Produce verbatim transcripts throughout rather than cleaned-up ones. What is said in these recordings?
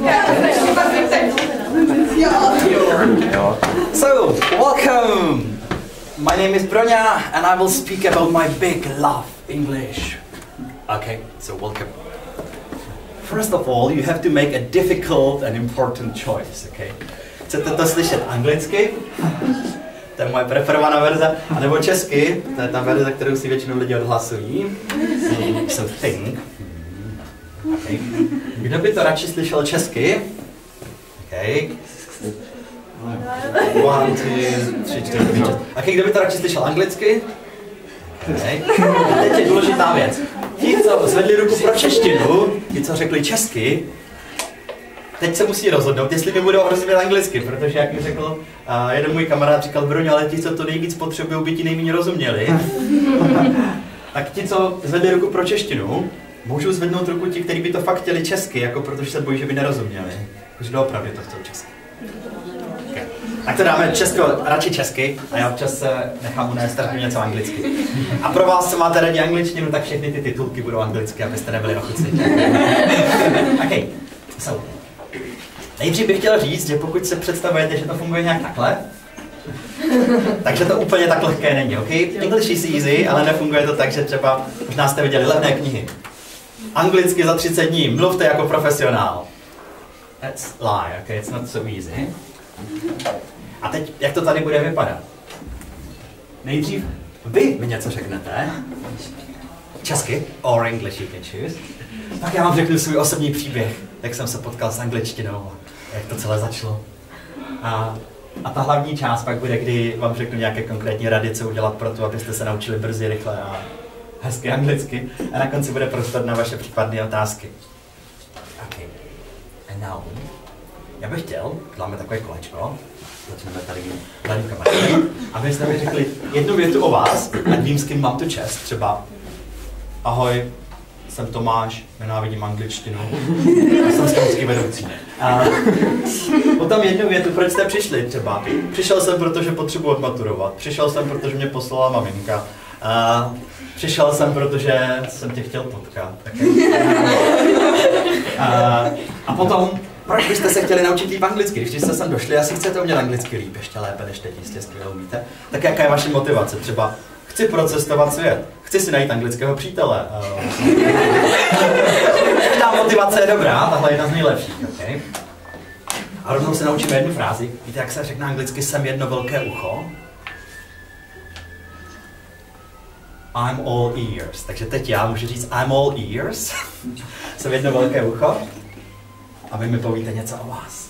So, welcome! My name is Broňa and I will speak about my big love, English. Okay, so welcome. First of all, you have to make a difficult and important choice, okay? Chcete to slyšet anglicky? To je moje preferovaná verze, anebo česky, to je ta verze, kterou si většinou lidi odhlasují. So think. Okay. Kdo by to radši slyšel česky? Okay. One, two, three, čtyři, pět, šest. Okay, kdo by to radši slyšel anglicky? Okay. A teď je důležitá věc. Ti, co zvedli ruku pro češtinu, ti, co řekli česky, teď se musí rozhodnout, jestli mi budou rozumět anglicky, protože jak mi řekl uh, jeden můj kamarád, říkal Broňo, ale ti, co to nejvíc potřebují, by ti nejméně rozuměli. Tak ti, co zvedli ruku pro češtinu, můžou zvednout ruku ti, kteří by to fakt chtěli česky, jako protože se bojí, že by nerozuměli. Jakože doopravdy to chcou česky. Okay. Tak to dáme česko, radši česky, a já občas se nechám unést trochu něco anglicky. A pro vás, co máte rádi angličtinu, tak všechny ty titulky budou anglicky, abyste nebyli ochuci. Okay. So. Nejdřív bych chtěl říct, že pokud se představujete, že to funguje nějak takhle, takže to úplně tak lehké není, ok? English is easy, ale nefunguje to tak, že třeba možná jste viděli levné knihy. Anglicky za třicet dní, mluvte jako profesionál. That's lie, ok? It's not so easy. A teď, jak to tady bude vypadat? Nejdřív vy mi něco řeknete, česky, or English you can choose. Pak já vám řeknu svůj osobní příběh, jak jsem se potkal s angličtinou, jak to celé začalo. A, a ta hlavní část pak bude, kdy vám řeknu nějaké konkrétní rady, co udělat pro to, abyste se naučili brzy, rychle a hezky anglicky. A na konci bude prostor na vaše případné otázky. Okay. And now, já bych chtěl, dáme takové kolečko, začneme tady tady kamarádem, abyste mi řekli jednu větu o vás, ať vím, s kým mám tu čest, třeba ahoj, jsem Tomáš, nenávidím angličtinu, jsem skautsky vedoucí. A potom jednu větu, proč jste přišli třeba. Přišel jsem, protože potřebuji odmaturovat. Přišel jsem, protože mě poslala maminka. A přišel jsem, protože jsem tě chtěl potkat. A, a potom, proč byste se chtěli naučit líp anglicky? Když jste sem došli, asi chcete umět anglicky líp, ještě lépe, než teď jistě skvěle umíte. Tak jaká je vaše motivace? Třeba chci procestovat svět. Chci si najít anglického přítele. Ta motivace je dobrá, tahle je jedna z nejlepších. Okay? A rovnou se naučíme jednu frázi. Víte, jak se řekne anglicky, jsem jedno velké ucho? I'm all ears. Takže teď já můžu říct I'm all ears. Jsem jedno velké ucho. A vy mi povíte něco o vás.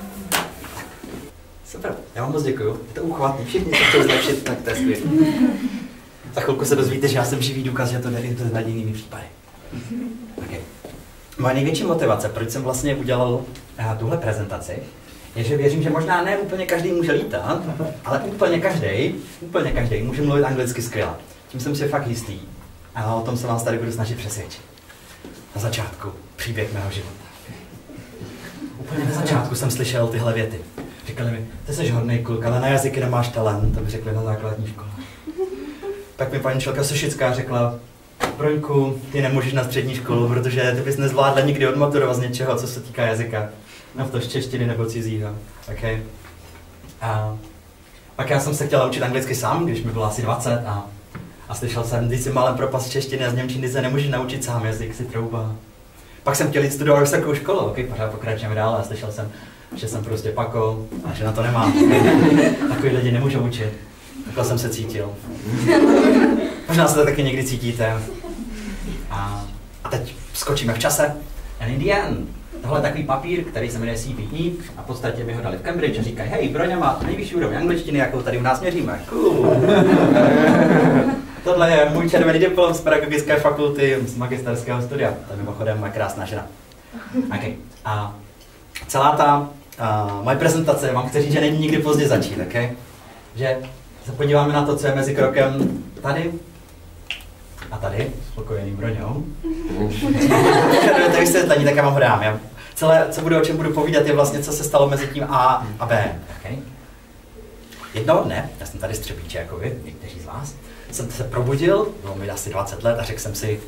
Super, já vám moc děkuju. Je to uchvatný, všichni se chtějí zlepšit, tak to je skvělé. Za chvilku se dozvíte, že já jsem živý důkaz, že to nejde s nadějnými případy. Okay. Moje největší motivace, proč jsem vlastně udělal uh, tuhle prezentaci, je, že věřím, že možná ne úplně každý může lítat, ale úplně každý, úplně každý může mluvit anglicky skvěle. Tím jsem si fakt jistý. A o tom se vás tady budu snažit přesvědčit. Na začátku příběh mého života. Úplně na začátku jsem slyšel tyhle věty. Říkali mi, ty jsi hodnej kluk, ale na jazyky nemáš talent, to mi řekli na základní škole. Pak mi paní Čelka Sušická řekla, Broňku, ty nemůžeš na střední školu, protože ty bys nezvládla nikdy odmaturovat z něčeho, co se týká jazyka. No to z češtiny nebo cizího. Okay. A pak já jsem se chtěla učit anglicky sám, když mi bylo asi dvacet a, a slyšel jsem, když si malem propast z češtiny a z němčiny se nemůžeš naučit sám, jazyk si trouba. Pak jsem chtěl jít studovat vysokou školu, ok, pořád pokračujeme dál a slyšel jsem, že jsem prostě pako a že na to nemám. Takový lidi nemůžou učit. Takhle jsem se cítil. Možná se to taky někdy cítíte. A, a teď skočíme v čase. And in the end, tohle je takový papír, který se jmenuje C P E a v podstatě mi ho dali v Cambridge a říkají, hej, Broňa má nejvyšší úroveň angličtiny, jakou tady u nás měříme. Cool. Tohle je můj červený diplom z pedagogické fakulty z magisterského studia. To je mimochodem moje krásná žena. Okay. A celá ta uh, moje prezentace vám chci říct, že není nikdy pozdě začít, okay? Že se podíváme na to, co je mezi krokem tady a tady, spokojeným Broňou. To je vysvětlení, tak já vám ho dám. Já celé, co budu, o čem budu povídat, je vlastně, co se stalo mezi tím A a B. Okay? Jednoho dne, já jsem tady z Třebíče, jako vy, někteří z vás, jsem se probudil, bylo mi asi dvacet let a řekl jsem si,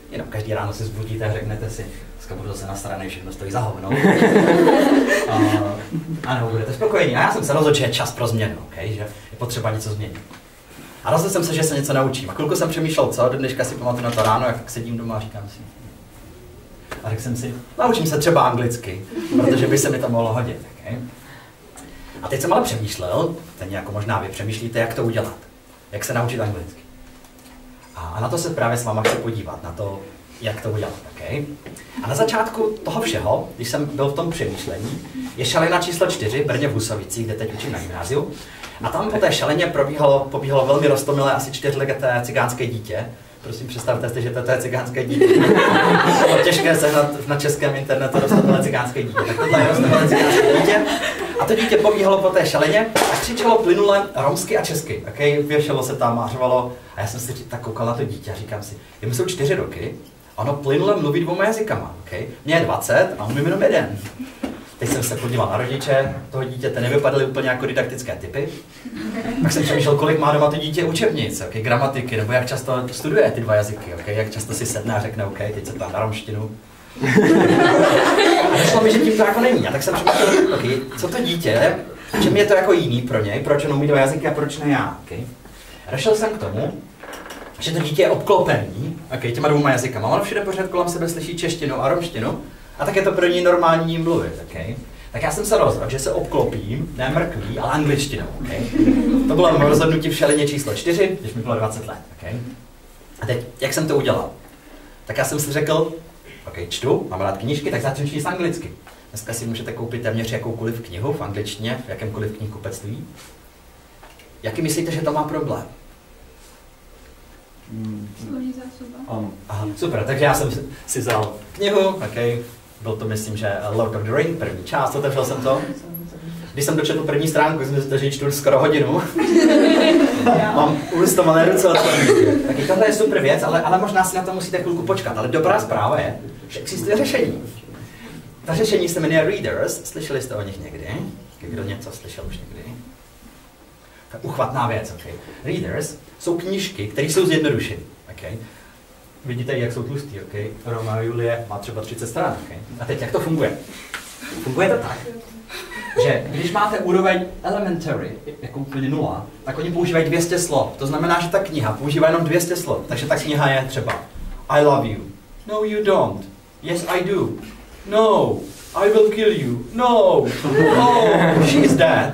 Jenom každý ráno se zbudíte a řeknete si, dneska budu zase nasranej, všechno stojí za hovno. a, a nebo budete spokojení. A já jsem se rozhodl, že je čas pro změnu, okay? Že je potřeba něco změnit. A rozhodl jsem se, že se něco naučím. A chvilku jsem přemýšlel, co, do dneška si pamatuju na to ráno, jak sedím doma a říkám si. A řekl jsem si, naučím se třeba anglicky, protože by se mi to mohlo hodit. Okay? A teď jsem ale přemýšlel, stejně jako možná vy přemýšlíte, jak to udělat. Jak se naučit anglicky. A na to se právě s váma chci podívat, na to, jak to udělat. Okay? A na začátku toho všeho, když jsem byl v tom přemýšlení, je šalina číslo čtyři v Brně v Husovicích, kde teď učím na gymnáziu. A tam po té šalině probíhalo, pobíhalo velmi roztomilé asi čtyřleté cigánské dítě. Prosím, představte si, že to je cigánské dítě. Bylo těžké sehnat na českém internetu roztomilé cigánské dítě. Tak tohle je roztomilé cigánské dítě. A to dítě pobíhalo po té šalině a křičelo plynule romsky a česky. Okay? Věšelo se tam, mářovalo. A já jsem si tak koukal na to dítě a říkám si, jemu jsou čtyři roky, ono plynule mluví dvouma jazykama. Okay? Mně je dvacet a umím jenom jeden. Teď jsem se podíval na rodiče toho dítěte, nevypadaly úplně jako didaktické typy. Tak jsem přemýšlel, kolik má doma to dítě učebnic, okay, gramatiky, nebo jak často studuje ty dva jazyky, okay, jak často si sedne a řekne, OK, teď se tam na romštinu. A došlo mi, že tím to jako není. A tak jsem přemýšlel, okay, co to dítě, čem je to jako jiný pro něj, proč on umí dva jazyky a proč ne já. Okay. A došel jsem k tomu, že to dítě je obklopený okay, těma dvouma jazykama. Ono všude pořád kolem sebe slyší češtinu a romštinu. A tak je to pro ní normální jim mluvit, okay? Tak já jsem se rozhodl, že se obklopím, ne mrkví, ale angličtinou, okay? To bylo moje rozhodnutí v šalině číslo čtyři, když mi bylo dvacet let, okay? A teď, jak jsem to udělal? Tak já jsem si řekl, ok, čtu, mám rád knížky, tak začnu číst anglicky. Dneska si můžete koupit téměř jakoukoliv knihu v angličtině, v jakémkoliv knihkupectví. Jaký myslíte, že to má problém? Slovní zásoba. Um, aha, super, takže já jsem si vzal knihu, okay. Byl to, myslím, že Lord of the Ring, první část, otevřel jsem to. Když jsem dočetl první stránku, jsem si že čtu skoro hodinu. Mám ulistované ruce od taky tohle je super věc, ale, ale možná si na to musíte chvilku počkat. Ale dobrá zpráva je, že existuje řešení. Ta řešení se jmenuje Readers, slyšeli jste o nich někdy? Kdo něco slyšel už někdy? Tak uchvatná věc, okay. Readers jsou knížky, které jsou zjednodušeny. Okay. Vidíte, jak jsou tlustý, okay? Romeo a Julie má třeba třicet stran. Okay? A teď jak to funguje? Funguje to tak, že když máte úroveň elementary, jako úplně nula, tak oni používají dvě stě slov. To znamená, že ta kniha používá jenom dvě stě slov. Takže ta kniha je třeba I love you. No, you don't. Yes, I do. No, I will kill you. No, oh, she is dead.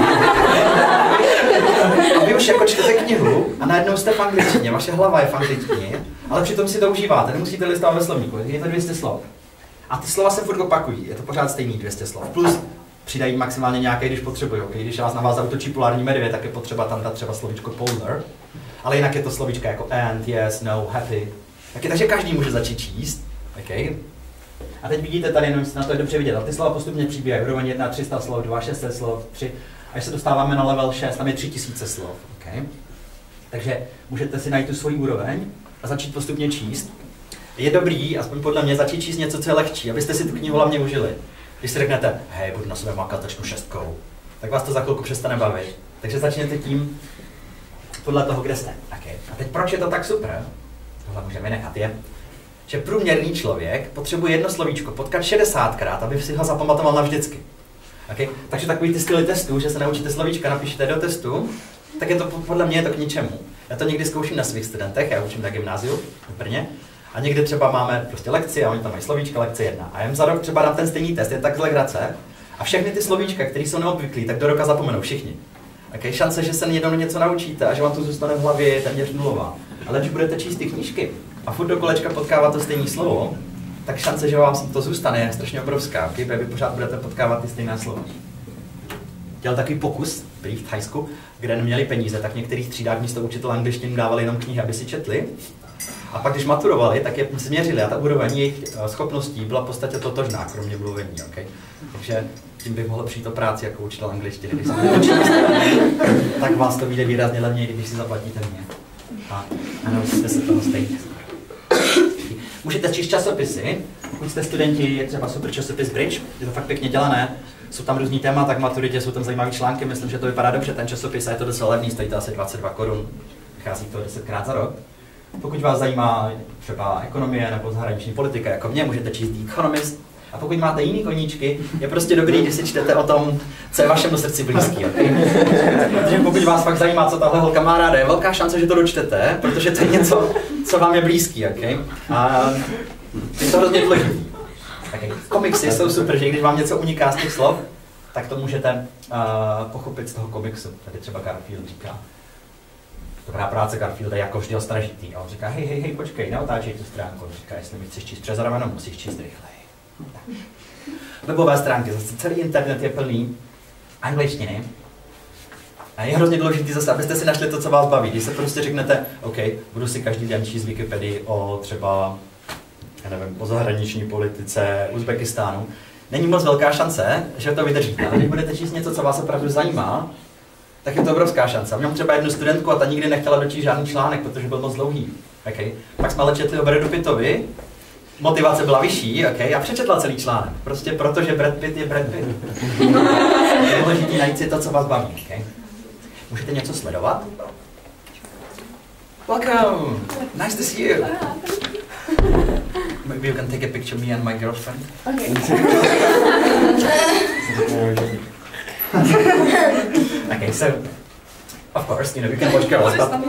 A vy už jako čtete knihu a najednou jste v angličtině, vaše hlava je v angličtině, ale přitom si to užíváte, nemusíte listovat ve slovníku, je to dvě stě slov. A ty slova se furt opakují, je to pořád stejný dvě stě slov. Plus přidají maximálně nějaké, když potřebují. Okay? Když vás na vás zautočí polární medvěd, tak je potřeba tam dát třeba slovíčko polar, ale jinak je to slovíčka jako and, yes, no, happy. Okay, takže každý může začít číst. Okay? A teď vidíte tady, jenom na to je dobře vidět, a ty slova postupně přibývají. Úroveň jedna, tři sta slov, dva, šest set slov, tři. Až se dostáváme na level šest, tam je tři tisíce slov. Okay? Takže můžete si najít tu svoji úroveň a začít postupně číst. Je dobrý, aspoň podle mě, začít číst něco, co je lehčí, abyste si tu knihu hlavně užili. Když si řeknete, hej, budu na sebe makat, začnu šestkou, tak vás to za chvilku přestane bavit. Takže začněte tím podle toho, kde jste. Okay. A teď proč je to tak super? Tohle můžeme nechat, je, že průměrný člověk potřebuje jedno slovíčko potkat šedesátkrát, aby si ho zapamatoval navždycky. Okay? Takže takový ty styly testů, že se naučíte slovíčka, napíšete do testu, tak je to podle mě je to k ničemu. Já to někdy zkouším na svých studentech, já učím na gymnáziu v Brně, a někdy třeba máme prostě lekci a oni tam mají slovíčka, lekce jedna. A jen za rok třeba dám ten stejný test, je tak legrace. A všechny ty slovíčka, které jsou neobvyklý, tak do roka zapomenou všichni. Okay? Šance, že se jednou něco naučíte a že vám to zůstane v hlavě, je téměř nulová. Ale když budete číst ty knížky a furt do kolečka potkávat to stejné slovo, tak šance, že vám to zůstane, je strašně obrovská. Okay? Vy pořád budete potkávat ty stejné slova. Dělal takový pokus, prý v Thajsku, kde neměli peníze, tak v některých třídách místo učitel angličtiny dávali jenom knihy, aby si četli. A pak, když maturovali, tak je změřili a ta úroveň jejich schopností byla v podstatě totožná, kromě mluvení. Okay? Takže tím bych mohl přijít o práci jako učitel angličtiny. Když se číst, tak vás to vyjde výrazně levněji, když si zaplatíte mě. A naučíte se toho stejně. Můžete číst časopisy. Pokud jste studenti, je třeba super časopis Bridge, je to fakt pěkně dělané. Jsou tam různý témata, k maturitě jsou tam zajímavé články, myslím, že to vypadá dobře, ten časopis, a je to docela levný, stojí to asi dvacet dva korun, vychází to desetkrát za rok. Pokud vás zajímá třeba ekonomie nebo zahraniční politika, jako mě, můžete číst The Economist. A pokud máte jiný koníčky, je prostě dobrý, když si čtete o tom, co je vašemu srdci blízký. Okay? Protože pokud vás fakt zajímá, co tahle holka má ráda, je velká šance, že to dočtete, protože to je něco, co vám je blízký. Okay? A je to hrozně důležitý. Okay. Komiksy jsou super, že když vám něco uniká z těch slov, tak to můžete uh, pochopit z toho komiksu. Tady třeba Garfield říká, dobrá práce Garfield je jako vždy ostražitý. A on říká, hej, hej, hej, počkej, neotáčej tu stránku. On říká, jestli mi chceš číst přes rameno, musíš číst rychleji. Webové stránky, zase celý internet je plný angličtiny. A je hrozně důležité zase, abyste si našli to, co vás baví. Když se prostě řeknete, OK, budu si každý den číst Wikipedii o třeba, já nevím, o zahraniční politice Uzbekistánu, není moc velká šance, že to vydržíte. Ale když budete číst něco, co vás opravdu zajímá, tak je to obrovská šance. A měl třeba jednu studentku a ta nikdy nechtěla dočíst žádný článek, protože byl moc dlouhý. Okay. Pak jsme ale četli o Bradu Pittovi, motivace byla vyšší, okay, a přečetla celý článek. Prostě protože Brad Pitt je Brad Pitt. Je důležité najít si to, co vás baví. Okay. Můžete něco sledovat? Welcome! Nice to see you! Maybe you can take a picture of me and my girlfriend. Okay. Okay, so, of course, you know, you can watch girls, but...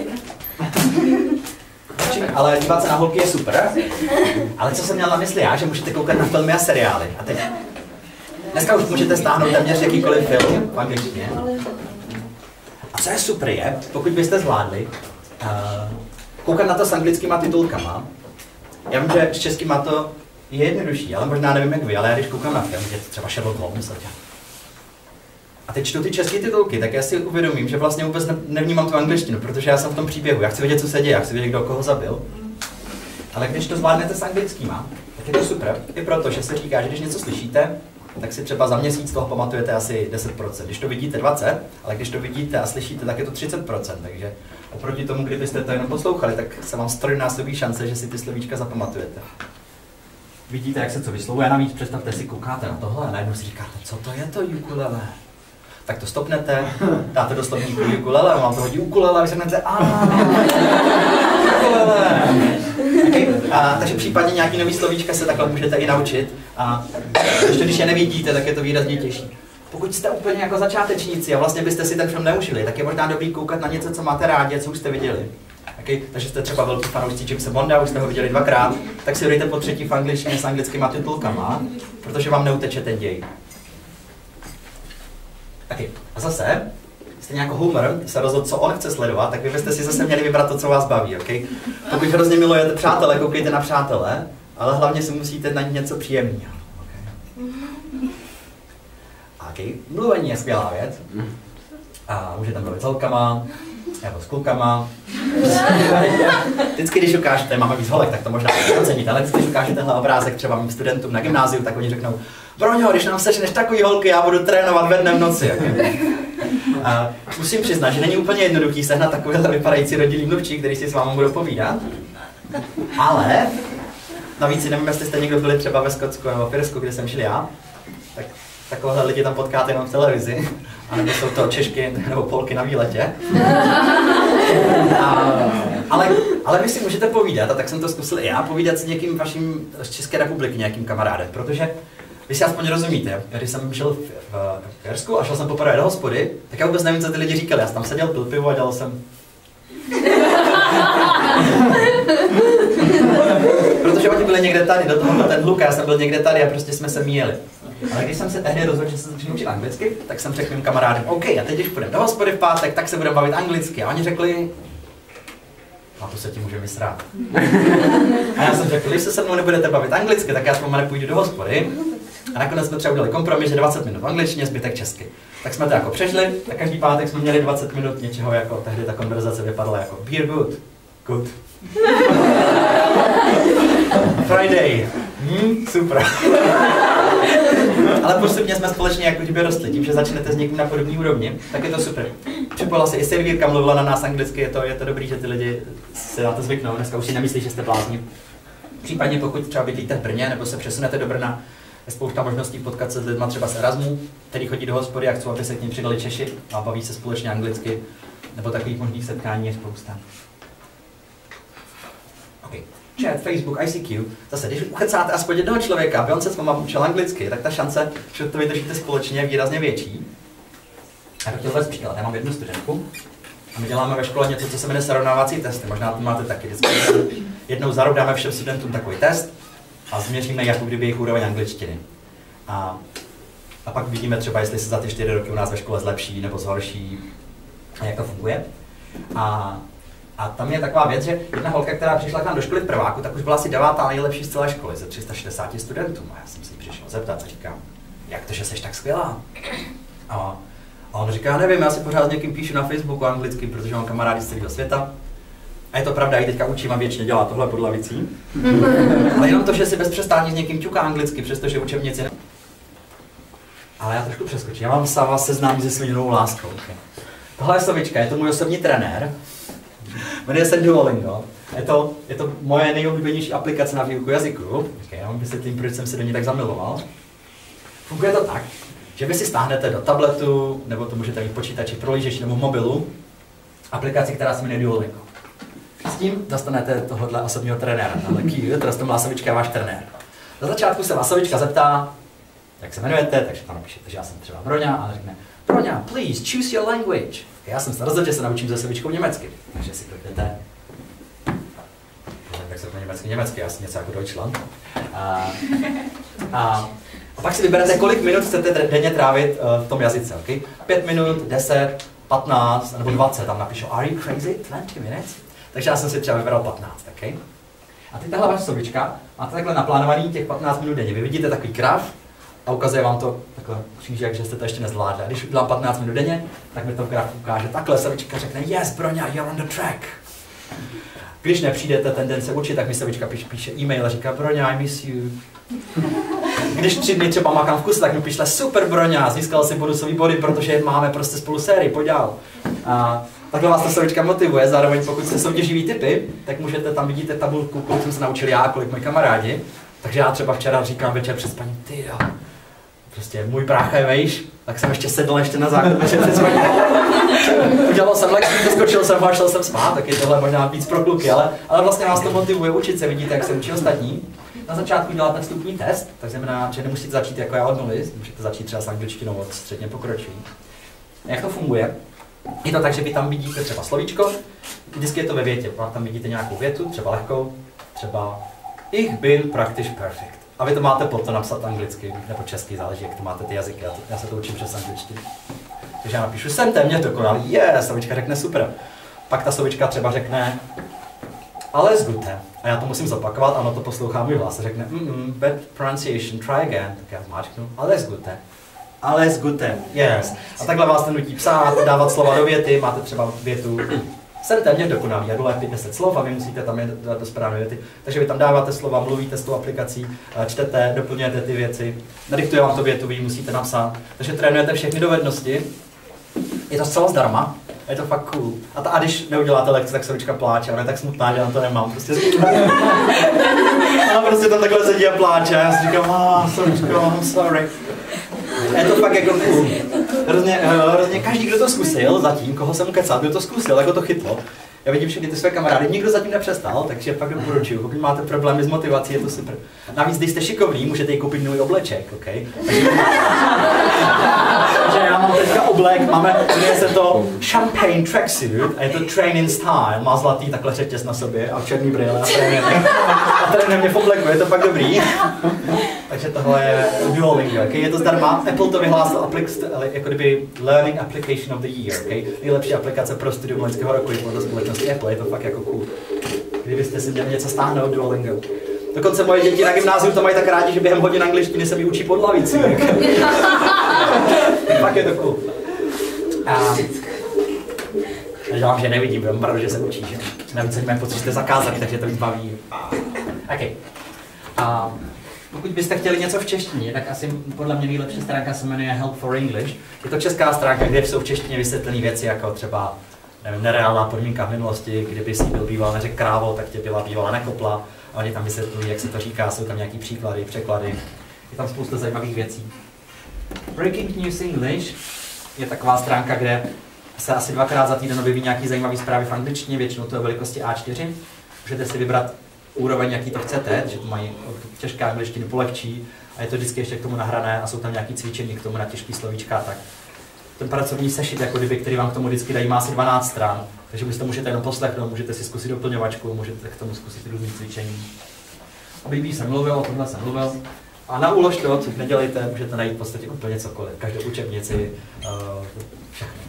Ale dívat se na holky je super. Ale co jsem měl na mysli já, že můžete koukat na filmy a seriály. A teď, dneska už můžete stáhnout téměř jakýkoliv film v angličtině. A co je super je, pokud byste zvládli uh, koukat na to s anglickýma titulkama. Já vím, že s českýma to je jednodušší, ale možná nevím jak vy, ale já když koukám na film, je to třeba Sherlock Holmes, a teď čtu ty české titulky, tak já si uvědomím, že vlastně vůbec ne, nevnímám tu angličtinu, protože já jsem v tom příběhu, já chci vědět, co se děje, já chci vědět, kdo koho zabil. Ale když to zvládnete s anglickýma, tak je to super. I proto, že se říká, že když něco slyšíte, tak si třeba za měsíc toho pamatujete asi deset procent. Když to vidíte dvacet procent, ale když to vidíte a slyšíte, tak je to třicet procent. Takže oproti tomu, kdybyste to jenom poslouchali, tak se vám strojnásobí šance, že si ty slovíčka zapamatujete. Vidíte, jak se co vyslovuje, navíc představte si, koukáte na tohle a najednou si říkáte, co to je to ukulele? Tak to stopnete, dáte do slovníku ukulele, on vám to hodí ukulele a vy řeknete aaa, ukulele. Okay. A, takže případně nějaký nový slovíčka se takhle můžete i naučit. A ještě když je nevidíte, tak je to výrazně těžší. Pokud jste úplně jako začátečníci a vlastně byste si ten film neužili, tak je možná dobrý koukat na něco, co máte rádi a co už jste viděli. Okay? Takže jste třeba velký fanoušci Jamese Bonda, už jste ho viděli dvakrát, tak si dejte po třetí v angličtině s anglickýma titulkama, protože vám neuteče ten děj. Okay. A zase, stejně jako Homer se rozhodl, co on chce sledovat, tak vy byste si zase měli vybrat to, co vás baví. Okay? Pokud hrozně milujete přátelé, koukejte na přátelé, ale hlavně si musíte najít něco příjemného. Okay. Okay. Mluvení je skvělá věc. A můžete mluvit s holkama, nebo s klukama. Vždycky, když ukážete, máme víc holek, tak to možná oceníte, ale vždycky, když ukážete tenhle obrázek třeba mým studentům na gymnáziu, tak oni řeknou, Broňo, když nám seženeš takový holky, já budu trénovat ve dne v noci. Okay? A musím přiznat, že není úplně jednoduchý sehnat takovýhle vypadající rodilý mluvčí, který si s vámi budou povídat. Ale navíc si nevím, jestli jste někdo byli třeba ve Skotsku nebo v Irsku, kde jsem šel já, tak takovéhle lidi tam potkáte jenom v televizi, anebo jsou to Češky nebo Polky na výletě. A, ale, ale vy si můžete povídat, a tak jsem to zkusil i já, povídat s někým vaším z České republiky, nějakým kamarádem, protože vy si aspoň rozumíte, když jsem šel v, v, v Irsku a šel jsem poprvé do hospody, tak já vůbec nevím, co ty lidi říkali, já jsem tam seděl, pil pivo a dělal jsem... Protože oni byli někde tady, do toho byl ten hluk, já jsem byl někde tady a prostě jsme se míjeli. Ale když jsem se tehdy rozhodl, že se začnu učit anglicky, tak jsem řekl mým kamarádům, OK, a teď když půjdeme do hospody v pátek, tak se budeme bavit anglicky. A oni řekli, a to se ti může vysrát. A já jsem řekl, když se se mnou nebudete bavit anglicky, tak já s vámi nepůjdu do hospody. A nakonec jsme třeba udělali kompromis, že dvacet minut v angličtině, zbytek česky. Tak jsme to jako přešli a každý pátek jsme měli dvacet minut něčeho, jako tehdy ta konverzace vypadala jako beer good, good. Friday, hmm, super. Ale postupně jsme společně jako kdyby rostli, tím, že začnete s někým na podobné úrovni, tak je to super. Připojila se i servírka, mluvila na nás anglicky, je to, je to dobrý, že ty lidi se na to zvyknou, dneska už si nemyslí, že jste blázni. Případně pokud třeba bydlíte v Brně nebo se přesunete do Brna, je spousta možností potkat se s lidma třeba z Erasmu, který chodí do hospody a chcou, aby se k ním přidali Češi a baví se společně anglicky, nebo takových možných setkání je spousta. chat, Facebook, I C Q. Zase, když uchecáte aspoň jednoho člověka, aby on se s váma učil anglicky, tak ta šance, že to vydržíte společně, je výrazně větší. Já bych chtěl vést příklad, já mám jednu studentku a my děláme ve škole něco, co se jmenuje srovnávací testy, možná to máte taky. Vždycky jednou za rok dáme všem studentům takový test a změříme, jako kdyby jejich úroveň angličtiny. A, a pak vidíme třeba, jestli se za ty čtyři roky u nás ve škole zlepší nebo zhorší a jak to funguje. A, a tam je taková věc, že jedna holka, která přišla k nám do školy v prváku, tak už byla asi devátá nejlepší z celé školy, ze tři sta šedesáti studentů. A já jsem si ji přišel zeptat a říkám, jak to, že jsi tak skvělá? A, a on říká, nevím, já si pořád s někým píšu na Facebooku anglicky, protože mám kamarády z celého světa. A je to pravda, i teďka učím a většině dělá tohle pod lavicí. Ale jenom to, že si bez přestání s někým ťuká anglicky, přestože učebnici ne... Ale já trošku přeskočím, já vám vás seznámím se svou novou láskou. Okay. Tohle je Sovička, je to můj osobní trenér. Jmenuje se Duolingo. Je to, je to moje nejoblíbenější aplikace na výuku jazyku. Okay, já vám vysvětlím, proč jsem se do ní tak zamiloval. Funguje to tak, že vy si stáhnete do tabletu, nebo to můžete mít počítači, prohlížeči nebo mobilu, aplikaci, která se jmenuje Duolingo. S tím dostanete tohohle osobního trenéra. Tahle Q, teda má Sovička, je váš trenér. Na začátku se vás Sovička zeptá, jak se jmenujete, takže tam napíšete, že já jsem třeba Broňa, a řekne, Broňa, please choose your language. Já jsem se rozhodl, že se naučím se Sovičkou německy, takže si kliknete. Jak se to německy německy, já jsem něco jako Deutschland. A, a, a pak si vyberete, kolik minut chcete denně trávit uh, v tom jazyce, okay? Pět minut, deset, patnáct, nebo dvacet, tam napíšu, are you crazy? twenty minutes? Takže já jsem si třeba vybral patnáct, okay? A teď tahle vaše Sovička, máte takhle naplánovaný těch patnáct minut denně. Vy vidíte takový graf a ukazuje vám to takhle křížek, že jste to ještě nezvládli. A když udělám patnáct minut denně, tak mi to v grafu ukáže. Takhle Sovička řekne, yes, Broňa, you're on the track. Když nepřijdete ten den se učit, tak mi Sovička píše, píše e-mail a říká, Broňa, I miss you. Když tři dny třeba makám v kuse, tak mi píše, super Broňa, získal si bonusový body, protože máme prostě spolu sérii, pojď dál. A takhle vás ta Sovička motivuje, zároveň pokud jste soutěživý typy, tak můžete, tam vidíte tabulku, kolik jsem se naučil já a kolik moji kamarádi. Takže já třeba včera říkám večer před spaním, ty jo, prostě můj brácha je vejš, tak jsem ještě sedl ještě na základ večer před spaním. Udělal jsem lekci, skočil jsem a šel jsem spát, tak je tohle možná víc pro kluky, ale, ale vlastně vás to motivuje učit se, vidíte, jak se učí ostatní. Na začátku děláte vstupní test, tak znamená, že nemusíte začít jako já od nuly, můžete začít třeba s angličtinou od středně pokročilý. Jak to funguje? Je to tak, že vy tam vidíte třeba slovíčko, vždycky je to ve větě, tam vidíte nějakou větu, třeba lehkou, třeba Ich bin praktisch perfekt. A vy to máte pod to napsat anglicky, nebo česky, záleží, jak to máte ty jazyky, já, to, já se to učím přes angličtinu. Takže já napíšu, jsem téměř dokonalý, je, yes, Sovička řekne super. Pak ta Sovička třeba řekne, alles Gute. A já to musím zopakovat, a ono to poslouchá můj hlas a řekne, mm, mm, bad pronunciation, try again. Tak já zmáčknu, alles Gute. Alles Gute, yes. A takhle vás to nutí psát, dávat slova do věty, máte třeba větu, jsem téměř dokonalý, já dole pět deset slov a vy musíte tam je dát do správné věty. Takže vy tam dáváte slova, mluvíte s tou aplikací, čtete, doplňujete ty věci, nadiktuje vám to větu, vy musíte napsat. Takže trénujete všechny dovednosti. Je to zcela zdarma, je to fakt cool. A, ta, a když neuděláte lekci, tak Sovička pláče, ona je tak smutná, že na to nemám. Prostě a prostě tam takhle sedí a pláče a já si říkám, ah, Sovičko, I'm sorry. Je to fakt jako cool. Hrozně, hrozně každý, kdo to zkusil, zatím, koho jsem kecal, kdo to zkusil, tak ho to chytlo. Já vidím všechny ty své kamarády, nikdo zatím nepřestal, takže fakt doporučuju. Pokud máte problémy s motivací, je to super. Navíc, když jste šikovný, můžete jí koupit nový obleček, OK? Takže já mám teďka oblek, máme, jmenuje se to Champagne tracksuit a je to training style, má zlatý takhle řetěz na sobě a černý brýle a trénuje. A trénuje mě v obleku, je to fakt dobrý. Takže tohle je Duolingo, okay? Je to zdarma. Apple to vyhlásil jako kdyby Learning Application of the Year, okay? Nejlepší aplikace pro studium loňského roku je podle společnosti Apple, je to fakt jako cool. Kdybyste si měli něco stáhnout Duolingo. Dokonce moje děti na gymnáziu to mají tak rádi, že během hodin angličtiny se mi učí pod lavicí. Fakt je to cool. A já vám, že nevidím, protože pravdu, že se učí, že navíc mají pocit, že jste zakázaný, takže to víc baví. Okay. A pokud byste chtěli něco v češtině, tak asi podle mě nejlepší stránka se jmenuje Help for English. Je to česká stránka, kde jsou v češtině vysvětlené věci, jako třeba nevím, nereálná podmínka v minulosti, kdyby si byl býval neřekl krávo, tak tě byla bývala nekopla. A oni tam vysvětlují, jak se to říká, jsou tam nějaký příklady, překlady. Je tam spousta zajímavých věcí. Breaking News English je taková stránka, kde se asi dvakrát za týden objeví nějaký zajímavý zprávy v angličtině, většinou to je velikosti A čtyři. Můžete si vybrat úroveň, jaký to chcete, že to mají těžké angličtiny polehčí a je to vždycky ještě k tomu nahrané a jsou tam nějaké cvičení k tomu na těžký slovíčka, tak ten pracovní sešit, jako kdyby, který vám k tomu vždycky dají, má asi dvanáct stran, takže vy si to můžete jenom poslechnout, můžete si zkusit doplňovačku, můžete k tomu zkusit různý cvičení. O B B jsem mluvil, o tomhle jsem mluvil. A na úlož to, což nedělejte, můžete najít v podstatě úplně cokoliv, každou učebnici, uh, všechno.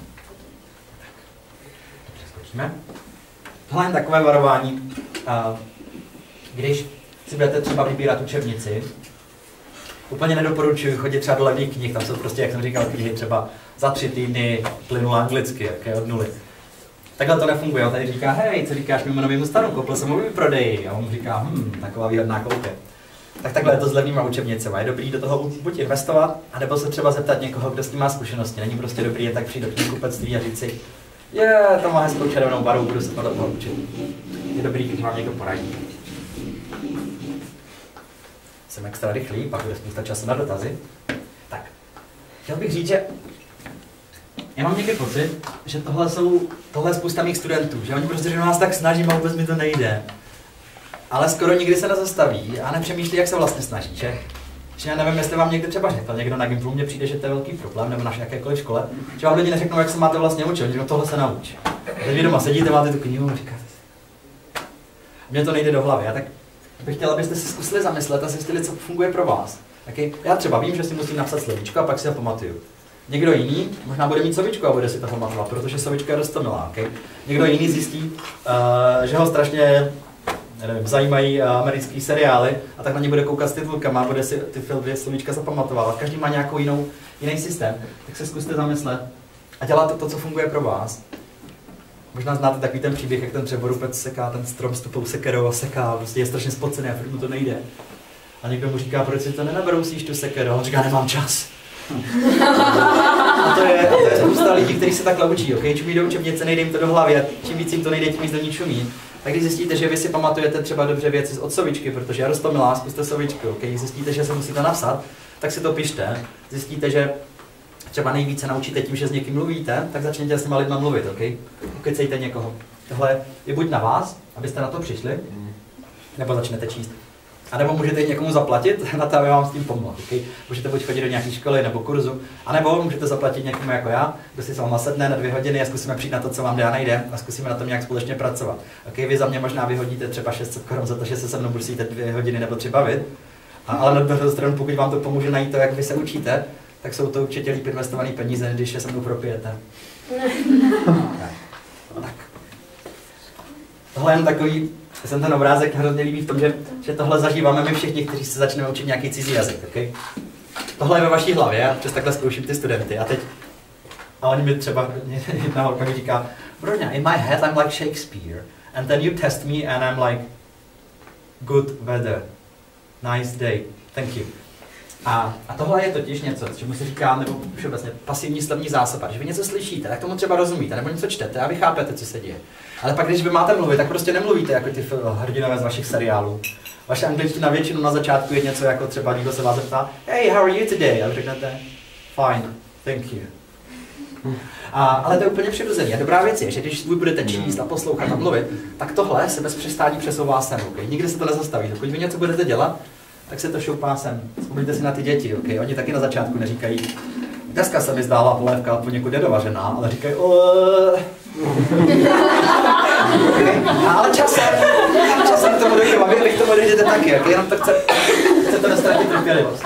Tak, přeskočíme. Tohle je takové varování, uh, když si budete třeba vybírat učebnici, úplně nedoporučuji chodit třeba do levných knih, tam jsou prostě, jak jsem říkal, knihy třeba za tři týdny plynule anglicky, jaké od nuly. Takhle to nefunguje, on tady říká, hej, co říkáš mému novému stanu, koupil jsem ho prodeji. A on říká, hm, taková výhodná koupě. Tak takhle je to s levnýma učebnicema. Je dobrý do toho buď investovat, anebo se třeba zeptat někoho, kdo s tím má zkušenosti. Není prostě dobrý jen tak přijít do knihkupectví a říct si, je, to má hezkou červenou barvu, budu se podle toho učit. Je dobrý, když vám někdo poradí. Jsem extra rychlý, pak bude spousta času na dotazy. Tak, chtěl bych říct, že já mám někdy pocit, že tohle jsou, tohle je spousta mých studentů, že oni prostě že nás tak snaží a vůbec mi to nejde. Ale skoro nikdy se nezastaví a nepřemýšlí, jak se vlastně snaží, že? Že já nevím, jestli vám někdo třeba řekl, někdo na Gimplu mně přijde, že to je velký problém, nebo na jakékoliv škole, že vám lidi neřeknou, jak se máte vlastně učit, oni tohle se nauč. Teď vy doma sedíte, máte tu knihu a říkáte si. Mně to nejde do hlavy, já tak bych chtěl, abyste si zkusili zamyslet a zjistili, co funguje pro vás. Okay? Já třeba vím, že si musím napsat slovíčko a pak si ho pamatuju. Někdo jiný možná bude mít slovíčko a bude si to pamatovat, protože slovíčko je roztomilá. Okay? Někdo jiný zjistí, uh, že ho strašně nevím, zajímají uh, americký seriály a tak na ně bude koukat s titulkama a bude si ty filmy slovíčka zapamatovávat. Každý má nějakou jinou, jiný systém, tak se zkuste zamyslet a dělat to, to, co funguje pro vás. Možná znáte takový ten příběh, jak ten dřevorubec seká ten strom s tupou sekerou a seká, prostě je strašně spocený a furt mu to nejde. A někdo mu říká, proč si to nenabrousíš tu sekeru? A on říká, nemám čas. A to je, to je spousta lidí, kteří se takhle učí, okay? Čumí do učebnice, nejde jim to do hlavy a čím víc jim to nejde, tím víc do ní čumí. Tak když zjistíte, že vy si pamatujete třeba dobře věci od slovíčky, protože já roztomilá, zkuste slovíčky, okay? Zjistíte, že se musíte napsat, tak si to pište. Zjistíte, že třeba nejvíce naučíte tím, že s někým mluvíte, tak začněte s těma lidma mluvit, okay? Ukecejte někoho. Tohle je buď na vás, abyste na to přišli, nebo začnete číst. A nebo můžete někomu zaplatit na to, aby vám s tím pomohl. Okay? Můžete buď chodit do nějaké školy nebo kurzu, anebo můžete zaplatit někomu jako já, kdo si s váma sedne na dvě hodiny a zkusíme přijít na to, co vám dá nejde a zkusíme na tom nějak společně pracovat. Okay? Vy za mě možná vyhodíte třeba šest set korun za to, že se se mnou musíte dvě hodiny nebo tři bavit, a, ale na druhou stranu, pokud vám to pomůže najít to, jak vy se učíte, tak jsou to určitě líp investované peníze, když je se mnou propijete. Tak. Tohle je jen takový, jsem ten obrázek hrozně líbí v tom, že, že tohle zažíváme my všichni, kteří se začneme učit nějaký cizí jazyk, okay? Tohle je ve vaší hlavě, přes takhle zkouším ty studenty a teď, a oni mi třeba, jedna holka mi říká, Broňa, in my head I'm like Shakespeare, and then you test me and I'm like, good weather, nice day, thank you. A, a tohle je totiž něco, čemu se říká, nebo všeobecně pasivní slovní zásoba. Když vy něco slyšíte, tak tomu třeba rozumíte, nebo něco čtete a vy chápete, co se děje. Ale pak, když vy máte mluvit, tak prostě nemluvíte jako ty hrdinové z vašich seriálů. Vaše angličtina většinou na začátku je něco jako třeba někdo se vás zeptá, hey, how are you today? A vy řeknete, fine, thank you. A, ale to je úplně přirozené. A dobrá věc je, že když vy budete číst a poslouchat a mluvit, tak tohle se bez přestání přesouvá sem. Okay? Nikdy se to nezastaví. Dokud vy něco budete dělat, tak se to šoupá sem. Vzpomeňte si na ty děti, okay? Oni taky na začátku neříkají, dneska se mi zdála polévka poněkud nedovařená, ale říkají, okay? Ale časem, časem k tomu dojdeme, a vy k tomu dojdete taky, okay? Jenom to chce, chce to nestratit trpělivost.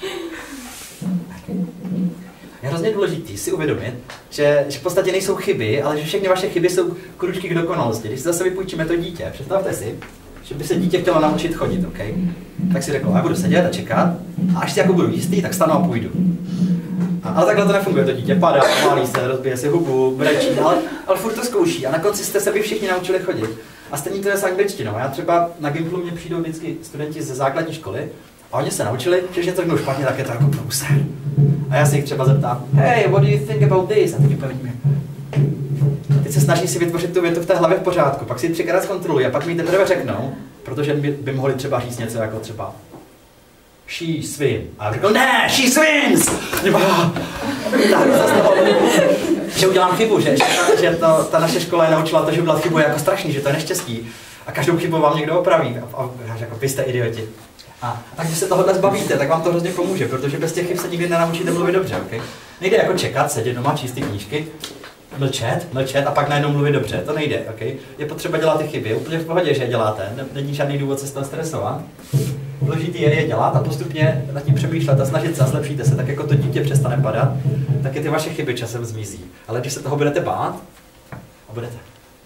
Je hrozně důležitý si uvědomit, že, že v podstatě nejsou chyby, ale že všechny vaše chyby jsou kručky k dokonalosti. Když si zase vypůjčíme to dítě, představte si, že by se dítě chtělo naučit chodit, okay? Tak si řekl, já budu sedět a čekat a až si jako budu jistý, tak stanu a půjdu. A, ale takhle to nefunguje, to dítě padá, málí se, rozbije si hubu, brečí, ale, ale furt to zkouší a na konci jste se vy všichni naučili chodit. A stejně to je s angličtinou. Já třeba na Gimplu mě přijdou vždycky studenti ze základní školy a oni se naučili, že když něco řeknou špatně, tak je to jako průser. A já se jich třeba zeptám, hey, what do you think about this? A teď úplně vidíme. Teď se snaží si vytvořit tu větu v té hlavě v pořádku, pak si ji třikrát zkontrolují a pak mi teprve řeknou, protože by, by mohli třeba říct něco jako třeba she swim. A já řekl, ne, she swims! Tak zase toho, že udělám chybu, že, že to, ta naše škola je naučila to, že byla chybu jako strašný, že to je neštěstí. A každou chybu vám někdo opraví. A, a, a jako vy jste idioti. A, a tak když se tohohle zbavíte, tak vám to hrozně pomůže, protože bez těch chyb se nikdy nenaučíte mluvit dobře, okay? Nejde jako čekat, sedět doma, číst ty knížky, mlčet, mlčet a pak najednou mluvit dobře, to nejde, okay? Je potřeba dělat ty chyby, je úplně v pohodě, že je děláte, není žádný důvod se z toho stresovat. Důležitý je je dělat a postupně nad tím přemýšlet a snažit se a zlepšíte se, tak jako to dítě přestane padat, tak je ty vaše chyby časem zmizí. Ale když se toho budete bát, a budete.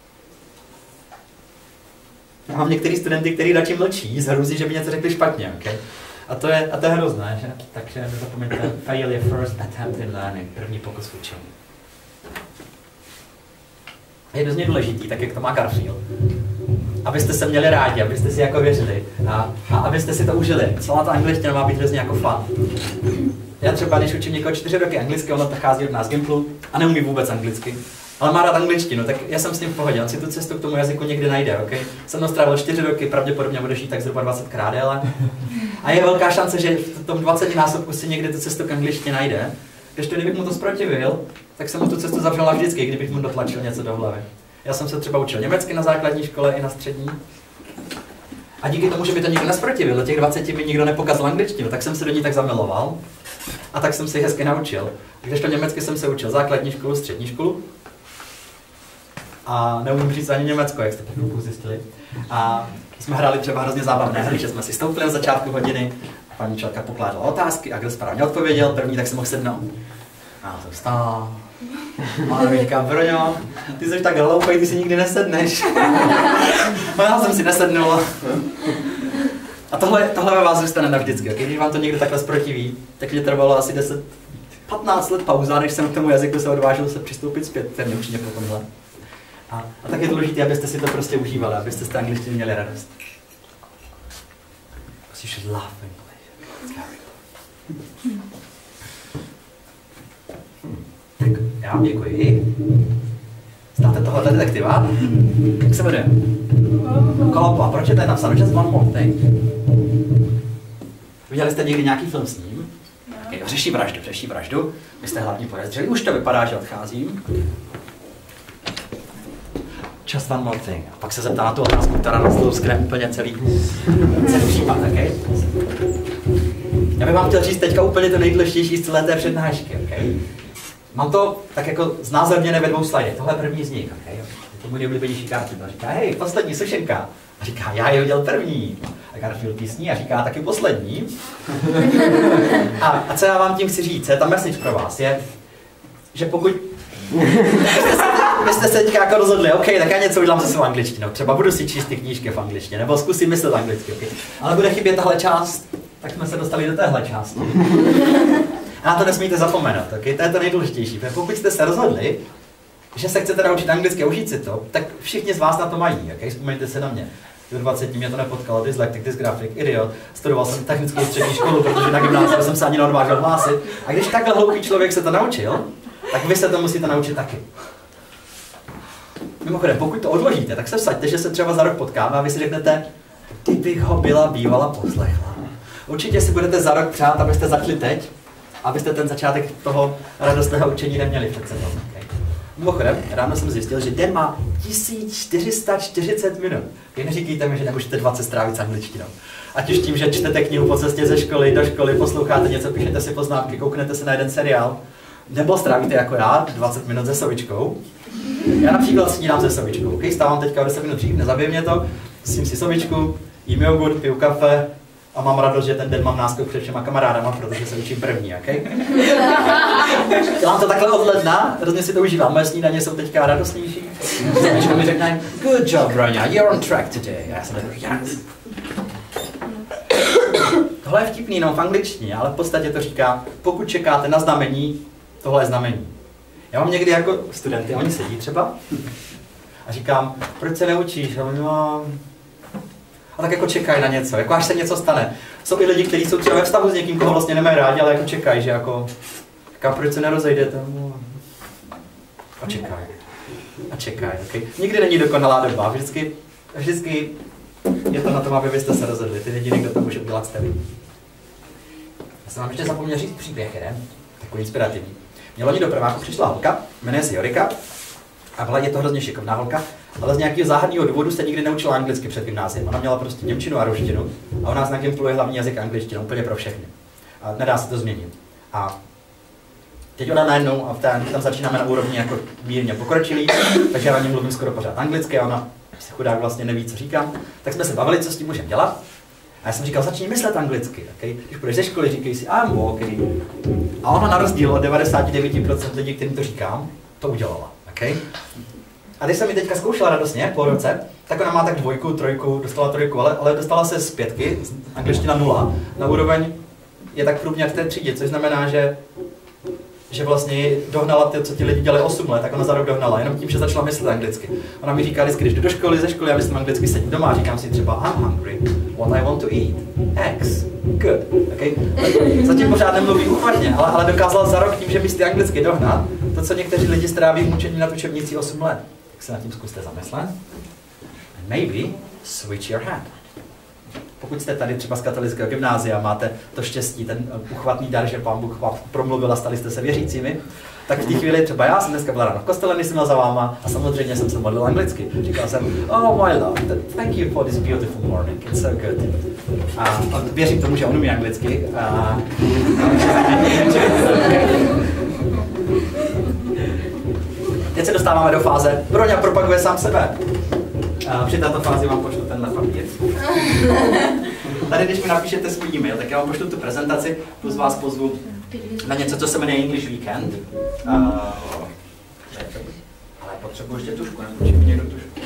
Já mám některý studenty, kteří radši mlčí, z hrůzy, že by něco řekli špatně, okay? A to je, a to je hrozné, že? Takže nezapomeňte, failure first attempt in learning, první pokus v učení. Je hrozně důležitý, tak jak to má Garfield, abyste se měli rádi, abyste si jako věřili a, a abyste si to užili. Celá ta angličtina má být hrozně jako fun. Já třeba, když učím někoho čtyři roky anglicky, on nachází od nás Gimplu a neumí vůbec anglicky, ale má rád angličtinu, tak já jsem s ním v pohodě, on si tu cestu k tomu jazyku někdy najde, ok? Jsem mnou strávil čtyři roky, pravděpodobně bude žít tak zhruba dvacetkrát déle. A je velká šance, že v tom dvacetinásobku si někdy tu cestu k angličtině najde. Když to, kdybych mu to zprotivil, tak jsem mu tu cestu zavřela vždycky, kdybych mu dotlačil něco do hlavy. Já jsem se třeba učil německy na základní škole i na střední. A díky tomu, že mi to nikdo nesprotivil, do těch dvaceti mi nikdo nepokazil angličtinu, tak jsem se do ní tak zamiloval. A tak jsem si ji hezky naučil. Když to německy jsem se učil základní školu, střední školu. A neumím říct ani německo, jak jste po chvilku zjistili. A jsme hráli třeba hrozně zábavné hry, že jsme si stoupili na začátku hodiny, paní učitelka pokládala otázky a kdo správně odpověděl první, tak se mohl sednout. A to vstál. A já říkám, Broňo, ty jsi tak hloupej, ty si nikdy nesedneš. A já jsem si nesednul. A tohle, tohle ve vás zůstane navždycky. Okay? Když vám to někdo takhle zprotiví, tak mě trvalo asi deset patnáct let pauza, než jsem k tomu jazyku se odvážil se přistoupit zpět, ten určitě po tomhle. A, a tak je důležité, abyste si to prostě užívali, abyste z té angličtiny měli radost. Because you should laugh English. Tak, já vám děkuji. Znáte tohohle detektiva? Jak se jmenuje? Columbo. A proč je tady napsáno just one more thing? Viděli jste někdy nějaký film s ním? Okay, řeší vraždu, řeší vraždu. Vy jste hlavní podezřelí. Už to vypadá, že odcházím. Just one more thing. A pak se zeptá na tu otázku, která rozlouskne úplně celý, celý případ, okay? Já bych vám chtěl říct teďka úplně to nejdůležitější z celé té přednášky, okay? Mám to tak jako znázorněné ve dvou slajdech. Tohle je první z nich, okay? Je to můj nejoblíbenější Garfield. A říká, hej, poslední sušenka. A říká, já ji udělal první. A Garfield písní a říká taky poslední. A, a co já vám tím chci říct, co je ta message pro vás, je, že pokud vy jste se teďka jako rozhodli, OK, tak já něco udělám se svou angličtinou. Třeba budu si číst ty knížky v angličtině, nebo zkusím myslet anglicky, okay? Ale bude chybět tahle část, tak jsme se dostali do téhle části. A na to nesmíte zapomenout, okay? To je to nejdůležitější. Pokud jste se rozhodli, že se chcete naučit anglicky a učit si to, tak všichni z vás na to mají, okay? Vzpomeňte se na mě. Do dvaceti mě to nepotkalo, dyslektik, dysgrafik, idiot. Studoval jsem technickou střední školu, protože na gymnáziu jsem se ani neodvážil hlásit. A když takhle hloupý člověk se to naučil, tak vy se to musíte naučit taky. Mimochodem, pokud to odložíte, tak se vsaďte, že se třeba za rok potkáme a vy si řeknete, kdybych ho byla bývala poslechla. Určitě si budete za rok přát, abyste začali teď, abyste ten začátek toho radostného učení neměli před sebou. Okay. Mimochodem, ráno jsem zjistil, že den má tisíc čtyři sta čtyřicet minut. Okay, neříkejte mi, že nemůžete dvacet strávit s angličtinou. Ať už tím, že čtete knihu po cestě ze školy do školy, posloucháte něco, píšete si poznámky, kouknete se na jeden seriál, nebo strávíte jako já dvacet minut se sovičkou. Já například snídám se sovičkou. Okay? Stávám teďka o deset minut dřív, nezabije mě to, sním si sovičku, jím jogurt, piju kafe a mám radost, že ten den mám náskok před všema kamarádama, protože se učím první, okay? Dělám to takhle od ledna, hrozně si to užívám, moje snídaně jsou teďka radostnější. Sovička mi řekne, good job, Broňa, you're on track today. Já jsem řekl, yes. Tohle je vtipný, no v angličtině, ale v podstatě to říká, pokud čekáte na znamení, tohle je znamení. Já mám někdy jako studenty, oni sedí třeba a říkám, proč se neučíš? A oni, no... A tak jako čekají na něco, jako až se něco stane. Jsou i lidi, kteří jsou třeba ve vztahu s někým, koho vlastně nemají rádi, ale jako čekají, že jako... Říkám, proč se nerozejdete? A čekají. A čekají, okay? Nikdy není dokonalá doba, vždycky, vždycky je to na tom, aby byste se rozhodli. Ty jediný, kdo to může udělat, jste vy. Já jsem vám ještě zapomněl říct příběh jeden, takový inspirativní. Mě loni do prváku přišla holka, jmenuje se Jorika, a byla je to hrozně šikovná holka, ale z nějakého záhadného důvodu se nikdy neučila anglicky před gymnáziem. Ona měla prostě němčinu a ruštinu a u nás na Gimplu je hlavní jazyk angličtina, úplně pro všechny. A nedá se to změnit. A teď ona najednou, a tam, tam začínáme na úrovni jako mírně pokročilý, takže já na něm mluvím skoro pořád anglicky a ona si chudák vlastně neví, co říkám. Tak jsme se bavili, co s tím můžeme dělat. A já jsem říkal, začni myslet anglicky, okay? Když půjdeš ze školy, říkej si, I'm okay. A ona na rozdíl od devadesát devět procent lidí, kterým to říkám, to udělala, okay? A když jsem mi teďka zkoušela radostně, po roce, tak ona má tak dvojku, trojku, dostala trojku, ale, ale dostala se z pětky, angličtina nula, na úroveň je tak průměr v té třídě, což znamená, že že vlastně dohnala to, co ti lidi dělali osm let, tak ona za rok dohnala, jenom tím, že začala myslet anglicky. Ona mi říká vždycky, když jdu do školy, ze školy, já myslím anglicky, sedím doma a říkám si třeba I'm hungry, what I want to eat, eggs, good, okay? Zatím pořád nemluví úpadně, ale, ale dokázala za rok tím, že myslí anglicky dohnat, to, co někteří lidi stráví mučení na učebnici osm let. Tak se nad tím zkuste zamyslet. And maybe switch your hand. Pokud jste tady třeba z katolického gymnázia, máte to štěstí, ten uchvatný dar, že Pán Bůh vám promluvil a stali jste se věřícími, tak v té chvíli třeba já jsem dneska byla ráno v kostele, když jsem byl za váma a samozřejmě jsem se modlil anglicky. Říkal jsem, oh my love, thank you for this beautiful morning, it's so good. A, a věřím tomu, že on umí anglicky. A, a, teď se dostáváme do fáze, Broňa propaguje sám sebe. A při této fázi vám pošlu tenhle papír. Tady, když mi napíšete svůj e-mail, tak já vám pošlu tu prezentaci, plus vás pozvu na něco, co se jmenuje English Weekend. Uh, ale potřebuji ještě tušku, nepůjčí mi někdo tušku.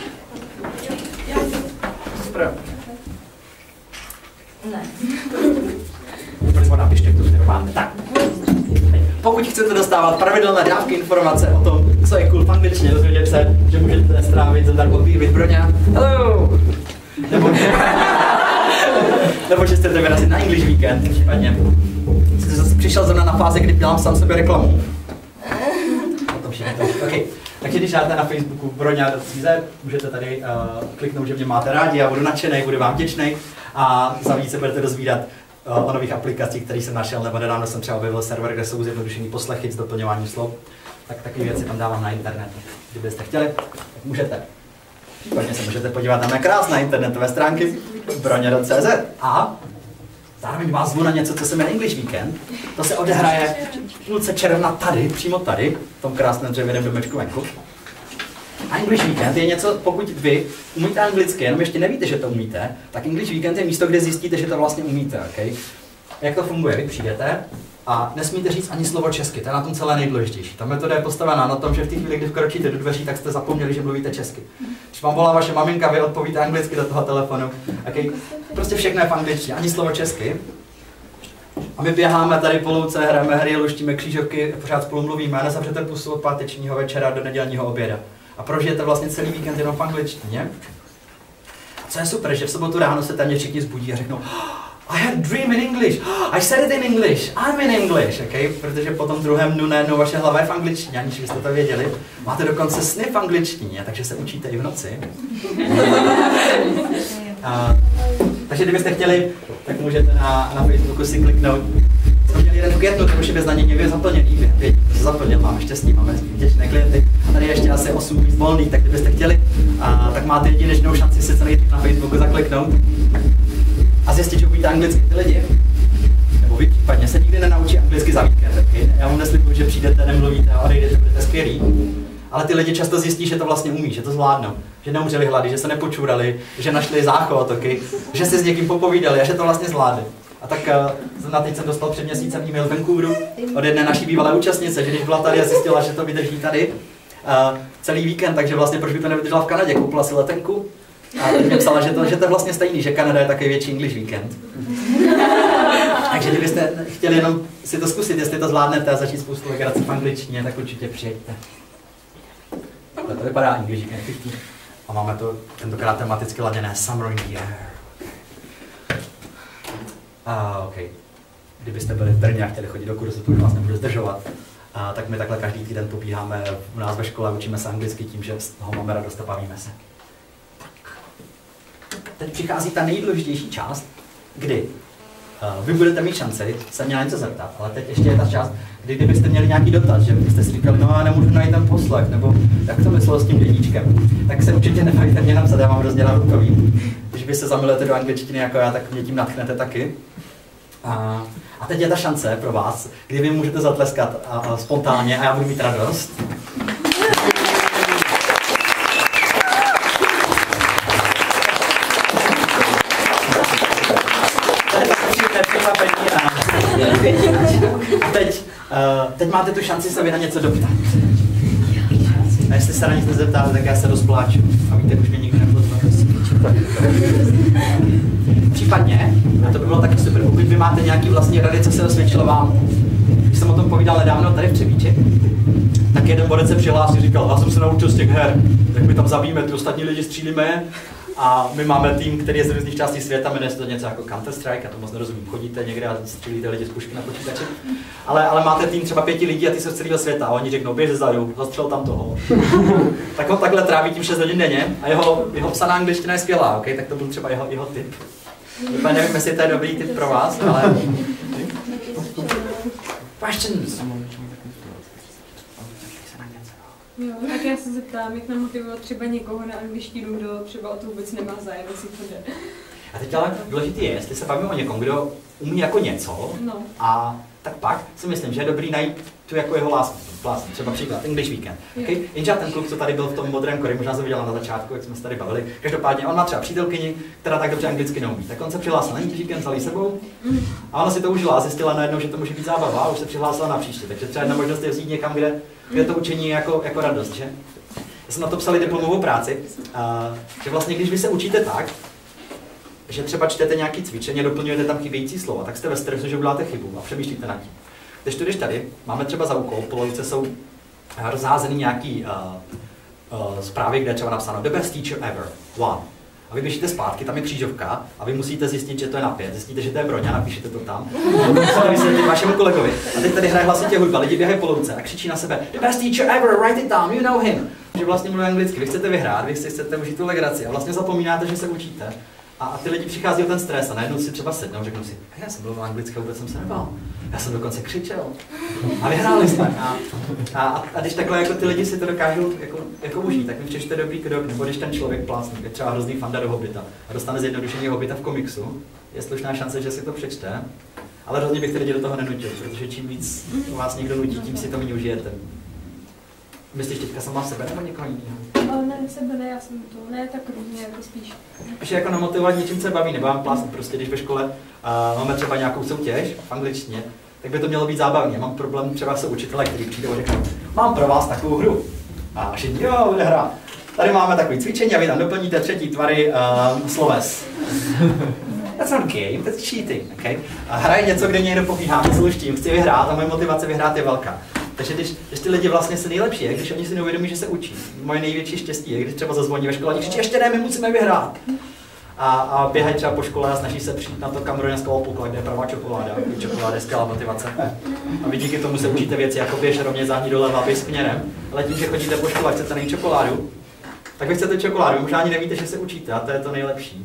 Super. Ne. Prosím, napište, kdo to máte. Tak. Pokud chcete dostávat pravidelné dávky informace o tom, co je cool v angličtině, dozvědět se, že můžete strávit zadarmo vývit Broňa. Hello! Nebo, nebo že chcete vyrazit na English Weekend, případně. Jste zase přišel zrovna na fázi, kdy dělám sám sebe reklamu. O tom všechno. Okay. Takže když dáte na Facebooku broňa tečka cé zet, můžete tady uh, kliknout, že mě máte rádi, já budu nadšený, budu vám vděčný a za více budete dozvídat o nových aplikacích, které jsem našel, nebo nedávno jsem třeba objevil server, kde jsou zjednodušený poslechy s doplňováním slov. Tak takové věci tam dávám na internet. Kdybyste chtěli, tak můžete. Případně se můžete podívat na mé krásné internetové stránky broňa tečka cé zet. A zároveň vás zvu na něco, co se jmenuje English Weekend. To se odehraje v půlce června tady, přímo tady, v tom krásném dřevěném domečku venku. A English Weekend je něco, pokud vy umíte anglicky, jenom ještě nevíte, že to umíte, tak English Weekend je místo, kde zjistíte, že to vlastně umíte. Okay? Jak to funguje? Vy přijdete a nesmíte říct ani slovo česky, to je na tom celé nejdůležitější. Ta metoda je postavená na tom, že v té chvíli, kdy vkročíte do dveří, tak jste zapomněli, že mluvíte česky. Když vám volá vaše maminka, vy odpovíte anglicky do toho telefonu. Okay? Prostě všechno je v angličtině, ani slovo česky. A my běháme tady po louce, hrajeme hry, luštíme křížovky, pořád spolu mluvíme a nezavřete pusu od pátečního večera do nedělního oběda. A prožijete vlastně celý víkend jenom v angličtině. Co je super, že v sobotu ráno se téměř všichni zbudí a řeknou I had a dream in English, I said it in English, I'm in English, okay? Protože po tom druhém dnu najednou vaše hlava je v angličtině, aniž byste to věděli. Máte dokonce sny v angličtině, takže se učíte i v noci. A, takže kdybyste chtěli, tak můžete na, na Facebooku si kliknout. Jsme měli jeden v květnu, tak už je bez na někde zaplněný. Pět, se zaplnil, máme štěstí, máme vděčné klienty. A tady je ještě asi osm míst volných, tak kdybyste chtěli, a, tak máte jedinečnou šanci si co nejdřív na Facebooku zakliknout a zjistit, že umíte anglicky ty lidi. Nebo vy případně se nikdy nenaučí anglicky za víkend. Okay? Já vám neslibuju, že přijdete, nemluvíte a odejdete, budete skvělí. Ale ty lidi často zjistí, že to vlastně umí, že to zvládnou, že neumřeli hlady, že se nepočurali, že našli záchod, okay? Že si s někým popovídali a že to vlastně zvládli. A tak uh, na teď jsem dostal před měsícem e-mail z Vancouveru od jedné naší bývalé účastnice, že když byla tady a zjistila, že to vydrží tady uh, celý víkend, takže vlastně proč by to nevydržela v Kanadě, koupila si letenku a teď mi psala, že to, že to je vlastně stejný, že Kanada je takový větší English Weekend. Takže kdybyste chtěli jenom si to zkusit, jestli to zvládnete a začít spoustu legrací v angličtině, tak určitě přijďte. To vypadá English Weekend. A máme to tentokrát tematicky laděné Summer in the Air. A ok. Kdybyste byli v Brně a chtěli chodit do kurzu, to už vás nemůžu zdržovat. A tak my takhle každý týden pobíháme u nás ve škole, učíme se anglicky tím, že z toho máme radost a bavíme se. Tak. Teď přichází ta nejdůležitější část, kdy Uh, vy budete mít šanci se mě na něco zeptat, ale teď ještě je ta část, kdy kdybyste měli nějaký dotaz, že byste si říkali, no já nemůžu najít ten poslech, nebo jak to myslelo s tím dědíčkem, tak se určitě nebojte mě napsat, já vám hrozně rád odpovím. Když vy se zamilujete do angličtiny jako já, tak mě tím natchnete taky. A, a teď je ta šance pro vás, kdy vy můžete zatleskat a, a spontánně a já budu mít radost. A teď, uh, teď máte tu šanci se vy na něco doptat. A jestli se na nic nezeptáte, tak já se rozpláču. A víte, už mě nikdo nepozval. Případně, a to by bylo taky super, pokud vy máte nějaký vlastní rady, co se osvědčilo vám. Když jsem o tom povídal nedávno tady v Třebíči, tak jeden borec se přihlásil, říkal, já jsem se naučil z těch her, tak my tam zabijeme, ty ostatní lidi střílíme. A my máme tým, který je z různých částí světa, jmenuje se to něco jako Counter-Strike, já to moc nerozumím, chodíte někde a střílíte lidi z pušky na počítači. Ale, ale máte tým třeba pěti lidí a ty jsou z celého světa a oni řeknou, běž zezadu, zastřel tam toho. Tak on takhle tráví tím šest hodin denně a jeho, jeho psaná angličtina je skvělá, okay? Tak to byl třeba jeho, jeho tip. Úplně nevím, jestli to je dobrý tip pro vás, ale... Questions? Jo, tak já se zeptám, jak namotivovat třeba někoho na angličtinu, kdo třeba o to vůbec nemá zájem, jestli to jde. A teď ale důležitý je, jestli se bavíme o někom, kdo umí jako něco, no. A tak pak si myslím, že je dobrý najít tu jako jeho lásku. Třeba příklad, English Weekend. Okay? Jenže ten kluk, co tady byl v tom modrém kori, možná se viděla na začátku, jak jsme se tady bavili. Každopádně on má třeba přítelkyni, která tak dobře anglicky neumí. Tak on se přihlásil na English Weekend, vzal ji sebou a ona si to užila a zjistila najednou, že to může být zábava a už se přihlásila na příště. Takže třeba jedna možnost je vzít někam, kde, kde to učení je jako, jako radost, že? Já jsem na to psal diplomovou práci, a, že vlastně když vy se učíte tak, že třeba čtete nějaké cvičení, doplňujete tam chybějící slova, tak jste ve stresu, že uděláte chybu a přemýšlíte nad tím. Když tu, když tady máme třeba za úkol, po logice jsou rozházený nějaký uh, uh, zprávy, kde je třeba napsáno The best teacher ever, one. A vy běžíte zpátky, tam je křížovka a vy musíte zjistit, že to je na pět. Zjistíte, že to je Broňa, napíšete to tam. A vysvětlíte vašemu kolegovi. A teď tady hraje hlasitě hudba, lidi běhají po louce a křičí na sebe The best teacher ever, write it down, you know him. Že vlastně mluví anglicky, vy chcete vyhrát, vy si chcete užít tu legraci a vlastně zapomínáte, že se učíte. A, a ty lidi přichází o ten stres a najednou si třeba sednou, řeknou si, já jsem mluvil anglicky, vůbec jsem se nebál. Já jsem dokonce křičel. A vyhráli jsme. A, a, a když takhle jako ty lidi si to dokážou jako, jako užít, tak mi přečte dobrý krok, nebo když ten člověk plásne, je třeba hrozný fanda do Hobita a dostane zjednodušení Hobita v komiksu, je slušná šance, že si to přečte. Ale rozhodně bych ty lidi do toho nenutil, protože čím víc vás někdo nutí, tím si to méně užijete. Myslíš teďka sama sebe nebo někoho jiného? Ne, sebe ne, já jsem to, ne tak různě, jako spíš. Spíš jako namotivovat něčím se baví, nebo vám plásnout. Prostě když ve škole uh, máme třeba nějakou soutěž v angličtině, tak by to mělo být zábavně. Mám problém třeba se učitele, který přijde a řekne, mám pro vás takovou hru. A všichni, jo, bude hra. Tady máme takové cvičení a vy tam doplníte třetí tvary uh, sloves. That's not game, that's cheating, okay? A hra je něco, kde někdo povídá, co už tím, chci vyhrát a moje motivace vyhrát je velká. Takže když, když ty lidi vlastně se nejlepší je, když oni si neuvědomí, že se učí. Moje největší štěstí je, když třeba zazvoní ve škole a křičí, ještě ne, my musíme vyhrát. A, a běhají třeba po škole a snaží se přijít na to kameruňskou opukla, kde je pravá čokoláda. Čokoláda je skvělá motivace. A vy díky tomu se učíte věci, jako běž rovně záhni doleva, běž směrem. Ale tím, že chodíte po škole a chcete nejít čokoládu, tak vy chcete čokoládu, možná ani nevíte, že se učíte a to je to nejlepší.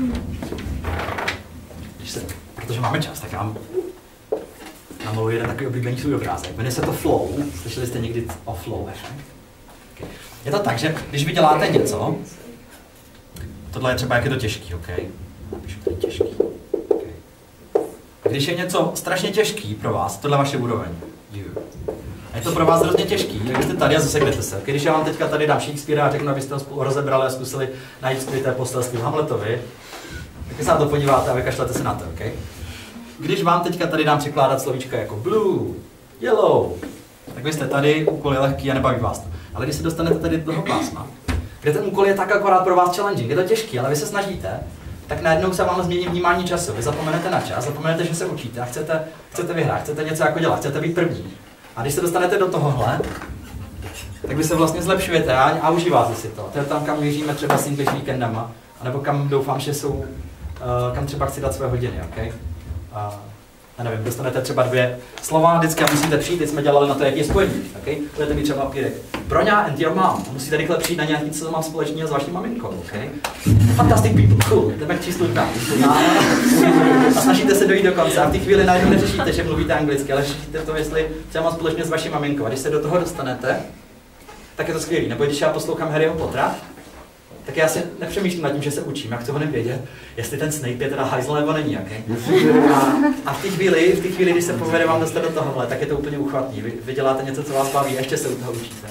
Když se, protože máme čas, tak vám namaluji jeden takový oblíbený svůj obrázek. Jmenuje se to flow. Slyšeli jste někdy o flow, ne? Okay. Je to tak, že když vy děláte něco, tohle je třeba, jak je to těžký, ok? Napíšu tady těžký. Okay. A když je něco strašně těžký pro vás, tohle je vaše úroveň. A je to pro vás hrozně těžký, tak jste tady a zaseknete se. Okay? Když já vám teďka tady dám Shakespearea a řeknu, abyste ho rozebrali a zkusili najít skryté poselství v Hamletovi, tak se na to podíváte a vykašlete se na to, ok? Když vám teďka tady dám překládat slovíčka jako blue, yellow, tak vy jste tady, úkol je lehký a nebaví vás to. Ale když se dostanete tady do toho pásma, kde ten úkol je tak akorát pro vás challenging, je to těžký, ale vy se snažíte, tak najednou se vám změní vnímání času. Vy zapomenete na čas, zapomenete, že se učíte a chcete, chcete vyhrát, chcete něco jako dělat, chcete být první. A když se dostanete do tohohle, tak vy se vlastně zlepšujete a, a užíváte si to. To je tam, kam míříme třeba s English Weekendama, anebo kam doufám, že jsou, uh, kam třeba chci dát své hodiny, okay? Uh, a nevím, dostanete třeba dvě slova vždycky a musíte přijít, teď jsme dělali na to, jaký je spojení, okay? Budete mít třeba papírek. Broňa and your mom. Musíte rychle přijít na nějaký, co mám společného s vaší maminkou, okay? Fantastic people, cool, jdeme k číslu dva. A snažíte se dojít do konce a v té chvíli najednou neřešíte, že mluvíte anglicky, ale řešíte to, jestli co mám společně s vaší maminkou. A když se do toho dostanete, tak je to skvělý. Nebo když já poslouchám Harryho Pottera, tak já si nepřemýšlím nad tím, že se učím, jak toho nevědět, jestli ten Snape je teda hajzl nebo není, okay? A, a v té chvíli, v té chvíli, když se povede vám dostat do tohohle, tak je to úplně uchvatný. Vy, vy děláte něco, co vás baví, a ještě se u toho učíte.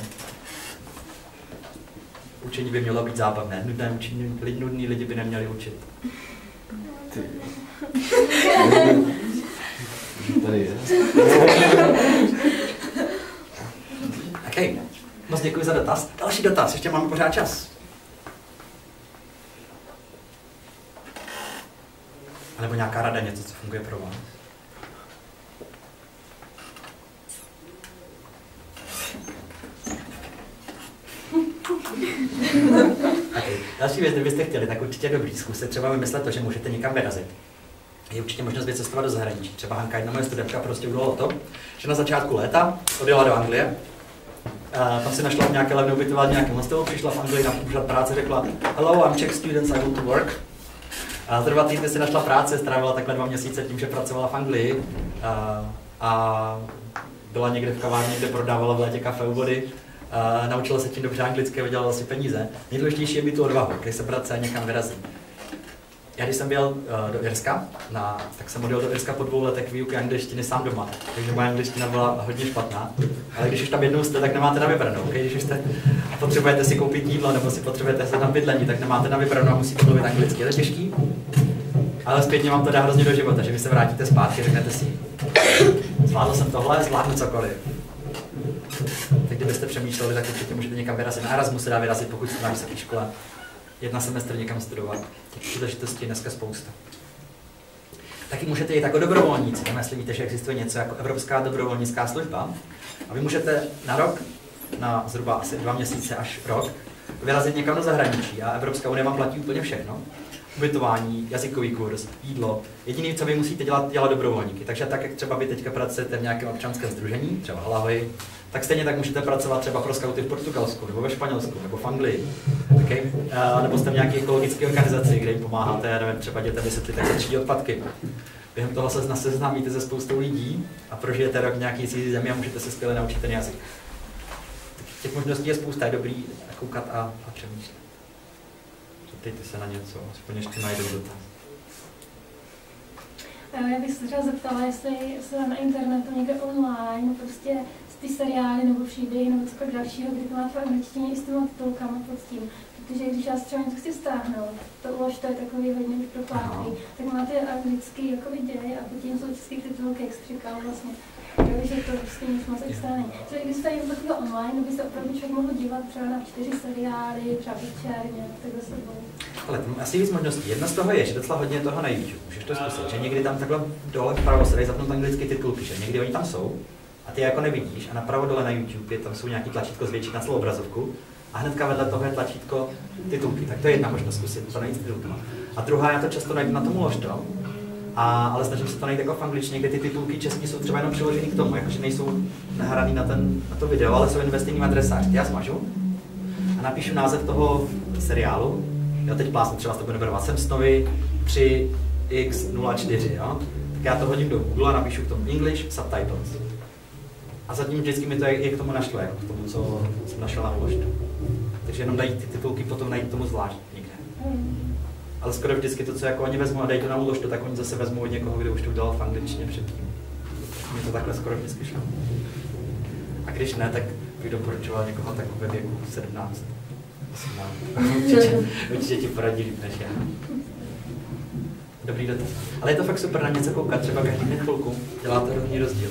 Učení by mělo být zábavné. Nudné učení, nudní lidi by neměli učit. Tady je. OK. Moc děkuji za dotaz. Další dotaz, ještě máme pořád čas. A nebo nějaká rada, něco, co funguje pro vás. Okay. Další věc, kdybyste chtěli, tak určitě dobrý. Zkuste třeba vymyslet to, že můžete někam vyrazit. Je určitě možnost vycestovat do zahraničí. Třeba Hanka, jedna moje studentka, prostě udělala to, že na začátku léta odjela do Anglie. A tam si našla nějaké levné ubytování, nějaké hostelu, přišla v Anglii na úřad práce, řekla hello, I'm Czech student, I want to work. A za dva týdny si našla práce, strávila takhle dva měsíce tím, že pracovala v Anglii a, a byla někde v kavárně, kde prodávala v létě kafe u vody. A naučila se tím dobře anglicky a vydělala si peníze. Nejdůležitější je mít tu odvahu, když se práce někam vyrazí. Já když jsem byl uh, do Irska, na, tak jsem odjel do Irska po dvou letech výuky angličtiny sám doma, takže moje angličtina byla hodně špatná. Ale když už tam jednou jste, tak nemáte na vybranou, okay? Když už jste a potřebujete si koupit jídlo nebo si potřebujete se tam bydlení, tak nemáte na vybranou a musíte mluvit anglicky. Je to těžký, ale zpětně vám to dá hrozně do života, že vy se vrátíte zpátky, řeknete si, zvládl jsem tohle, zvládnu cokoliv. Tak kdybyste přemýšleli, tak určitě můžete někam vyrazit. Na Erasmus se dá vyrazit, pokud jste na vysoké škole. Jedna semestr někam studovat. Těch příležitostí je dneska spousta. Taky můžete jít jako dobrovolníci. Jestli víte, že existuje něco jako Evropská dobrovolnická služba. A vy můžete na rok, na zhruba asi dva měsíce až rok, vyrazit někam do zahraničí. A Evropská unie vám platí úplně všechno. Ubytování, jazykový kurz, jídlo. Jediné, co vy musíte dělat, dělat dobrovolníky. Takže tak, jak třeba vy teďka pracujete v nějakém občanském sdružení, třeba Hlavy, tak stejně tak můžete pracovat třeba pro skauty v Portugalsku, nebo ve Španělsku, nebo v Anglii. Okay? A, nebo jste v nějaké ekologické organizaci, kde jim pomáháte, já nevím, třeba dětem vysvětlit, jak se třídí odpadky. Během toho se seznámíte se spoustou lidí a prožijete rok v nějaký cizí zemi a můžete se skvěle naučit ten jazyk. Těch možností je spousta, je dobrý koukat a, a přemýšlet. Zeptejte se na něco, aspoň ještě najdou dotaz. Já bych se třeba zeptala, jestli se na internetu někde online, prostě ty seriály nebo příběhy nebo cokoliv dalšího, kdy to máte v angličtině i s těma titulkama pod tím. Protože když já třeba něco chci stáhnout, to ulož to je takový hodně proplátlý, tak máte anglický jako děj a potom jsou český titulky, jak jsi říkal vlastně. Takže to prostě nic moc extra není. Takže když se něco takového online, by se opravdu člověk mohl dívat třeba na čtyři seriály, třeba večer, nějak tak za sebou. Ale tam asi víc možností. Jedna z toho je, že docela hodně toho na YouTube. Můžeš to zkusit, že někdy tam takhle dole vpravo se dají zapnout anglický titulky, že někdy oni tam jsou a ty je jako nevidíš a napravo dole na YouTube je, tam jsou nějaký tlačítko zvětšit na celou obrazovku a hnedka vedle toho je tlačítko titulky. Tak to je jedna možnost zkusit to najít s titulkama. A druhá, já to často najdu na tomu ložto, a, ale snažím se to najít jako v angličtině, kde ty titulky český jsou třeba jenom přiložený k tomu, jakože nejsou nahraný na, ten, na to video, ale jsou jen ve stejným adresáři. Já smažu a napíšu název toho seriálu. Já teď plásnu, třeba to bude jmenovat Simpsonovi tři x nula čtyři, jo? Tak já to hodím do Google a napíšu k tomu English subtitles. A zatím vždycky mi to je, je k tomu našlo, jako k tomu, co jsem našel na uložku. Takže jenom dají ty titulky, potom najít tomu zvlášť někde. Ale skoro vždycky to, co jako oni vezmou a dají to na uložku, tak oni zase vezmou od někoho, kdo už to udělal v angličtině předtím. Mně to takhle skoro vždycky šlo. A když ne, tak bych doporučoval někoho tak ve věku sedmnáct. Určitě, určitě ti poradí líp než já. Dobrý dotaz. Ale je to fakt super na něco koukat, třeba každý chvilku. Dělá to hrozný rozdíl.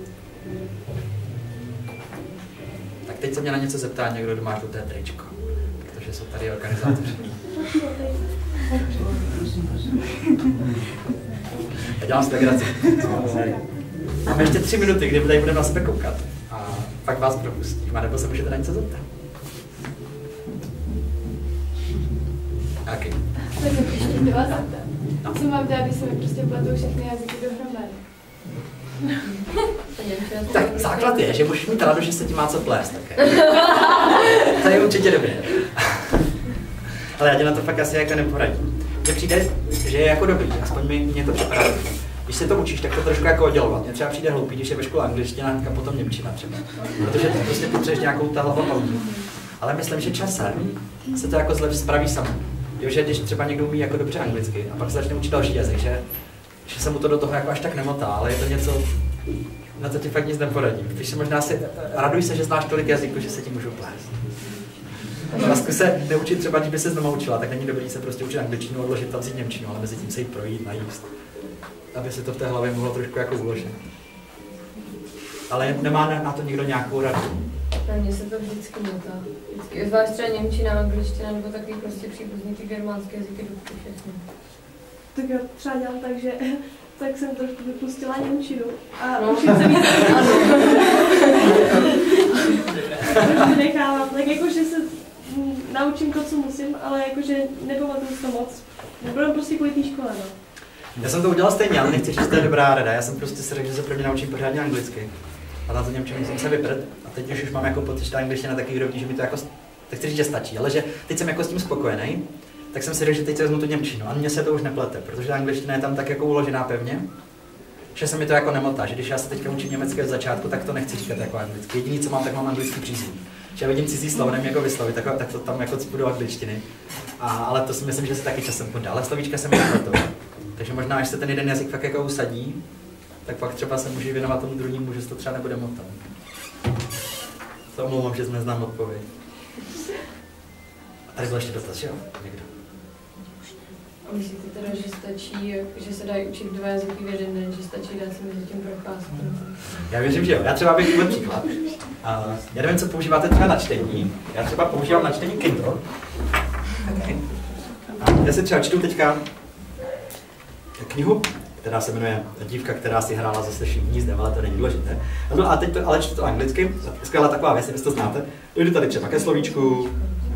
Tak teď se mě na něco zeptá někdo, kdo má žluté tričko. Protože jsou tady organizátoři. Já dělám si legraci. Máme ještě tři minuty, kdy tady budeme na sebe koukat. A pak vás propustím, a nebo se můžete na něco zeptat. Okay. Tak ještě do vás zeptat. Co mám dělat, když se mi prostě pletou všechny jazyky dohromady? Tak základ je, že můžeš mít radu, že se ti má co plést také. To je určitě dobré. Ale já tě na to fakt asi jako neporadím. Mně přijde, že je jako dobrý, aspoň mi, mě to připadá. Když se to učíš, tak to trošku jako oddělovat. Mně třeba přijde hloupý, když je ve škole angličtina a potom němčina třeba. Protože to prostě potřebuješ nějakou ta hlava pauzu. Ale myslím, že časem se to jako zlepší spraví samo. Jo, že když třeba někdo umí jako dobře anglicky a pak se začne učit další jazyk, že, že se mu to do toho jako až tak nemotá, ale je to něco, na to ti fakt nic neporadím. Když se možná si, raduj se, že znáš tolik jazyků, že se ti můžou plést. A zkus se neučit třeba, když by se znova učila, tak není dobrý se prostě učit angličtinu, odložit tam si němčinu, ale mezi tím se jít projít, najíst. Aby se to v té hlavě mohlo trošku jako uložit. Ale nemá na to někdo nějakou radu. Na mě se to vždycky motá. Vždycky. Zvlášť třeba němčina, angličtina nebo takový prostě příbuzný ty germánské jazyky do všechny. Tak já třeba dělám tak, že tak jsem trošku vypustila němčinu a no. Učit se víc. Trošku nechávám, tak jakože se naučím to, co musím, ale jakože nepamatuju to moc. Nebudu prostě kvůli té škole, no. Já jsem to udělal stejně, ale nechci říct, že to je dobrá rada. Já jsem prostě si řekl, že se prvně naučím pořádně anglicky. A na to němčinu jsem se vyprt. A teď už, už mám jako pocit, že ta angličtina taky úrovni, že mi to jako, tak chci říct, že stačí, ale že teď jsem jako s tím spokojený, tak jsem si řekl, že teď se vezmu tu němčinu. A mně se to už neplete, protože ta angličtina je tam tak jako uložená pevně, že se mi to jako nemotá, že když já se teďka učím německy od začátku, tak to nechci říkat jako anglicky. Jediný, co mám, tak mám anglický přízvuk. Že já vidím cizí slovo, nevím jako vyslovit, tak, tak to tam jako cpu do angličtiny. A, ale to si myslím, že se taky časem podá. Ale slovíčka se mi nepletou. Takže možná, až se ten jeden jazyk fakt jako usadí, tak pak třeba se může věnovat tomu druhému, že se to třeba nebude motat. To omlouvám, že neznám odpověď. A tady byl ještě dotaz, jo? Někdo? A myslíte teda, že stačí, že se dají učit dva jazyky v jeden den, že stačí dát si mezi tím procházku? Já věřím, že jo. Já třeba bych byl příklad. Uh, já nevím, co používáte třeba na čtení. Já třeba používám na čtení Kindle. Okay. A já si třeba čtu teďka knihu, která se jmenuje Dívka, která si hrála se slyším hnízdem, ale to není důležité. No a teď to, ale čtu to anglicky, skvělá taková věc, jestli to znáte. Dojdu tady třeba ke slovíčku.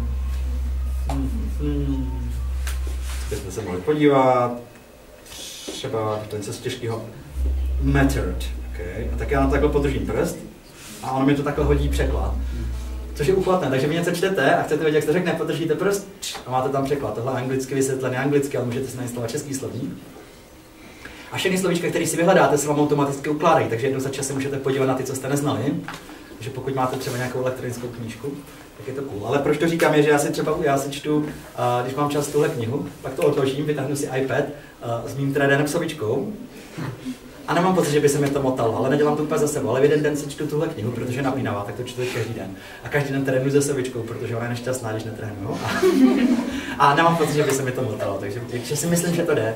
Hmm, bychom se mohli podívat. Třeba to něco z těžkého. Mattered. Okay. A tak já na takhle podržím prst a ono mi to takhle hodí překlad. Což je úplatné, takže vy něco čtete a chcete vědět, jak se řekne, podržíte prst a máte tam překlad. Tohle je anglicky vysvětlený anglicky, ale můžete si nainstalovat český slovník. A všechny slovíčka, které si vyhledáte, se vám automaticky ukládají, takže jednou za čas se můžete podívat na ty, co jste neznali. Takže pokud máte třeba nějakou elektronickou knížku, tak je to cool. Ale proč to říkám je, že já si třeba já si čtu, uh, když mám čas tuhle knihu, pak to odložím, vytáhnu si iPad uh, s mým trenénem slovíčkou. A nemám pocit, že by se mi to motalo, ale nedělám to úplně za sebou. Ale v jeden den si čtu tuhle knihu, protože je napínavá, tak to čtu každý den. A každý den trénuji se slovíčkou, protože ona je nešťastná, když netrénuju. A, a nemám pocit, že by se mi to motalo, takže, takže si myslím, že to jde.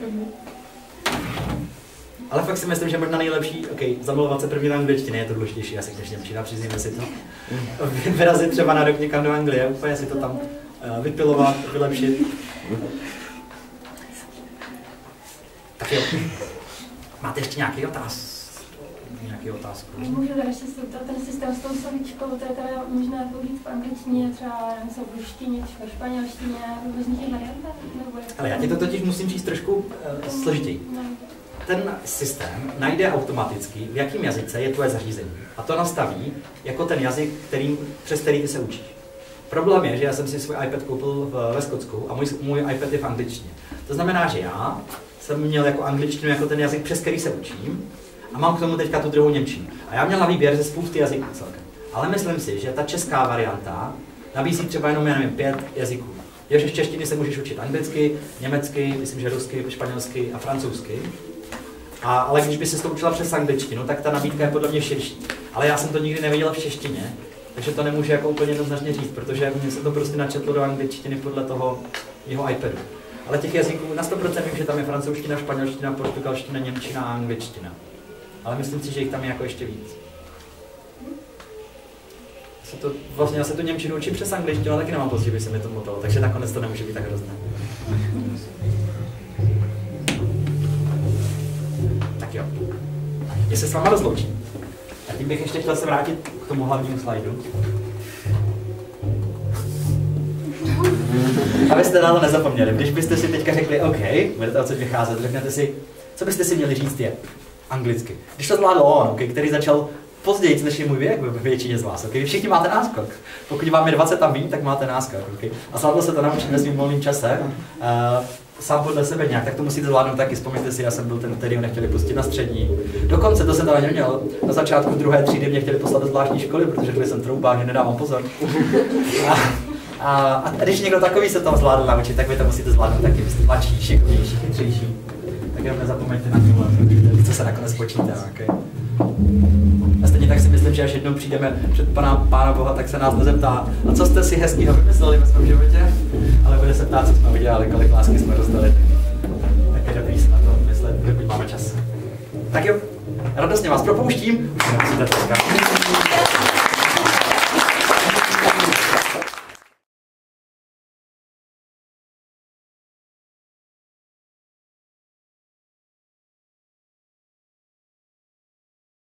Ale fakt si myslím, že možná nejlepší, ok, zamilovat se první na angličtině je to důležitější, asi než němčina, přizníme si to. Vyrazit třeba na rok někam do Anglie, úplně si to tam uh, vypilovat, vylepšit. Tak jo. Máte ještě nějaký otáz? Nějaký otázku? Můžu tady ještě se ten systém s tou slovíčkou, to je teda možná použít v angličtině, třeba v ruštině, třeba v španělštině, v různých variantách? Ale já ti to totiž musím říct trošku uh, složitěji. Ten systém najde automaticky, v jakém jazyce je tvoje zařízení. A to nastaví jako ten jazyk, kterým, přes který ty se učíš. Problém je, že já jsem si svůj iPad koupil v, ve Skotsku a můj, můj iPad je v angličtině. To znamená, že já jsem měl jako angličtinu jako ten jazyk, přes který se učím, a mám k tomu teďka tu druhou němčinu. A já měl na výběr ze spousty jazyků celkem. Ale myslím si, že ta česká varianta nabízí třeba jenom, já nevím, pět jazyků. Jež z češtiny se můžeš učit anglicky, německy, myslím, že rusky, španělsky a francouzsky. A, ale když by se to učila přes angličtinu, tak ta nabídka je podle mě širší. Ale já jsem to nikdy neviděl v češtině, takže to nemůžu jako úplně jednoznačně říct, protože mě se to prostě načetlo do angličtiny podle toho jeho iPadu. Ale těch jazyků na sto procent vím, že tam je francouzština, španělština, portugalština, němčina a angličtina. Ale myslím si, že jich tam je jako ještě víc. Se to, vlastně já se tu němčinu učím přes angličtinu, ale taky nemám pocit, že by se mi to motalo, takže nakonec to nemůže být tak hrozné. Tak jo. Já se s váma rozloučím. A tím bych ještě chtěl se vrátit k tomu hlavnímu slajdu. Abyste na to nezapomněli. Když byste si teďka řekli, OK, budete odsud vycházet, řeknete si, co byste si měli říct je. anglicky. Když to zvládl on, okay, který začal později, než je můj věk ve většině z vás. Okay? Všichni máte náskok. Pokud vám je dvacet tam víc, tak máte náskok. Okay? A zvládlo se to naučit ve svým volným čase. Uh, sám podle sebe nějak, tak to musíte zvládnout taky. Vzpomeňte si, já jsem byl ten, který ho nechtěli pustit na střední. Dokonce to jsem tam neměl. Na začátku druhé třídy mě chtěli poslat do zvláštní školy, protože když jsem troubák, že nedávám pozor. A, a, a když někdo takový se tam zvládl naučit, tak vy to musíte zvládnout taky. Vy jste mladší, šikovnější, chytřejší. Tak jenom nezapomeňte na tohle, co se nakonec počítá. Okay? A stejně tak si myslím, že až jednou přijdeme před pana, pána Boha, tak se nás nezeptá, a co jste si hezkýho vymysleli ve svém životě, ale bude se ptát, co jsme udělali, kolik lásky jsme dostali. Tak je dobrý se na to myslet, pokud máme čas. Tak jo, radostně vás propouštím, už se nemusíte tleskat.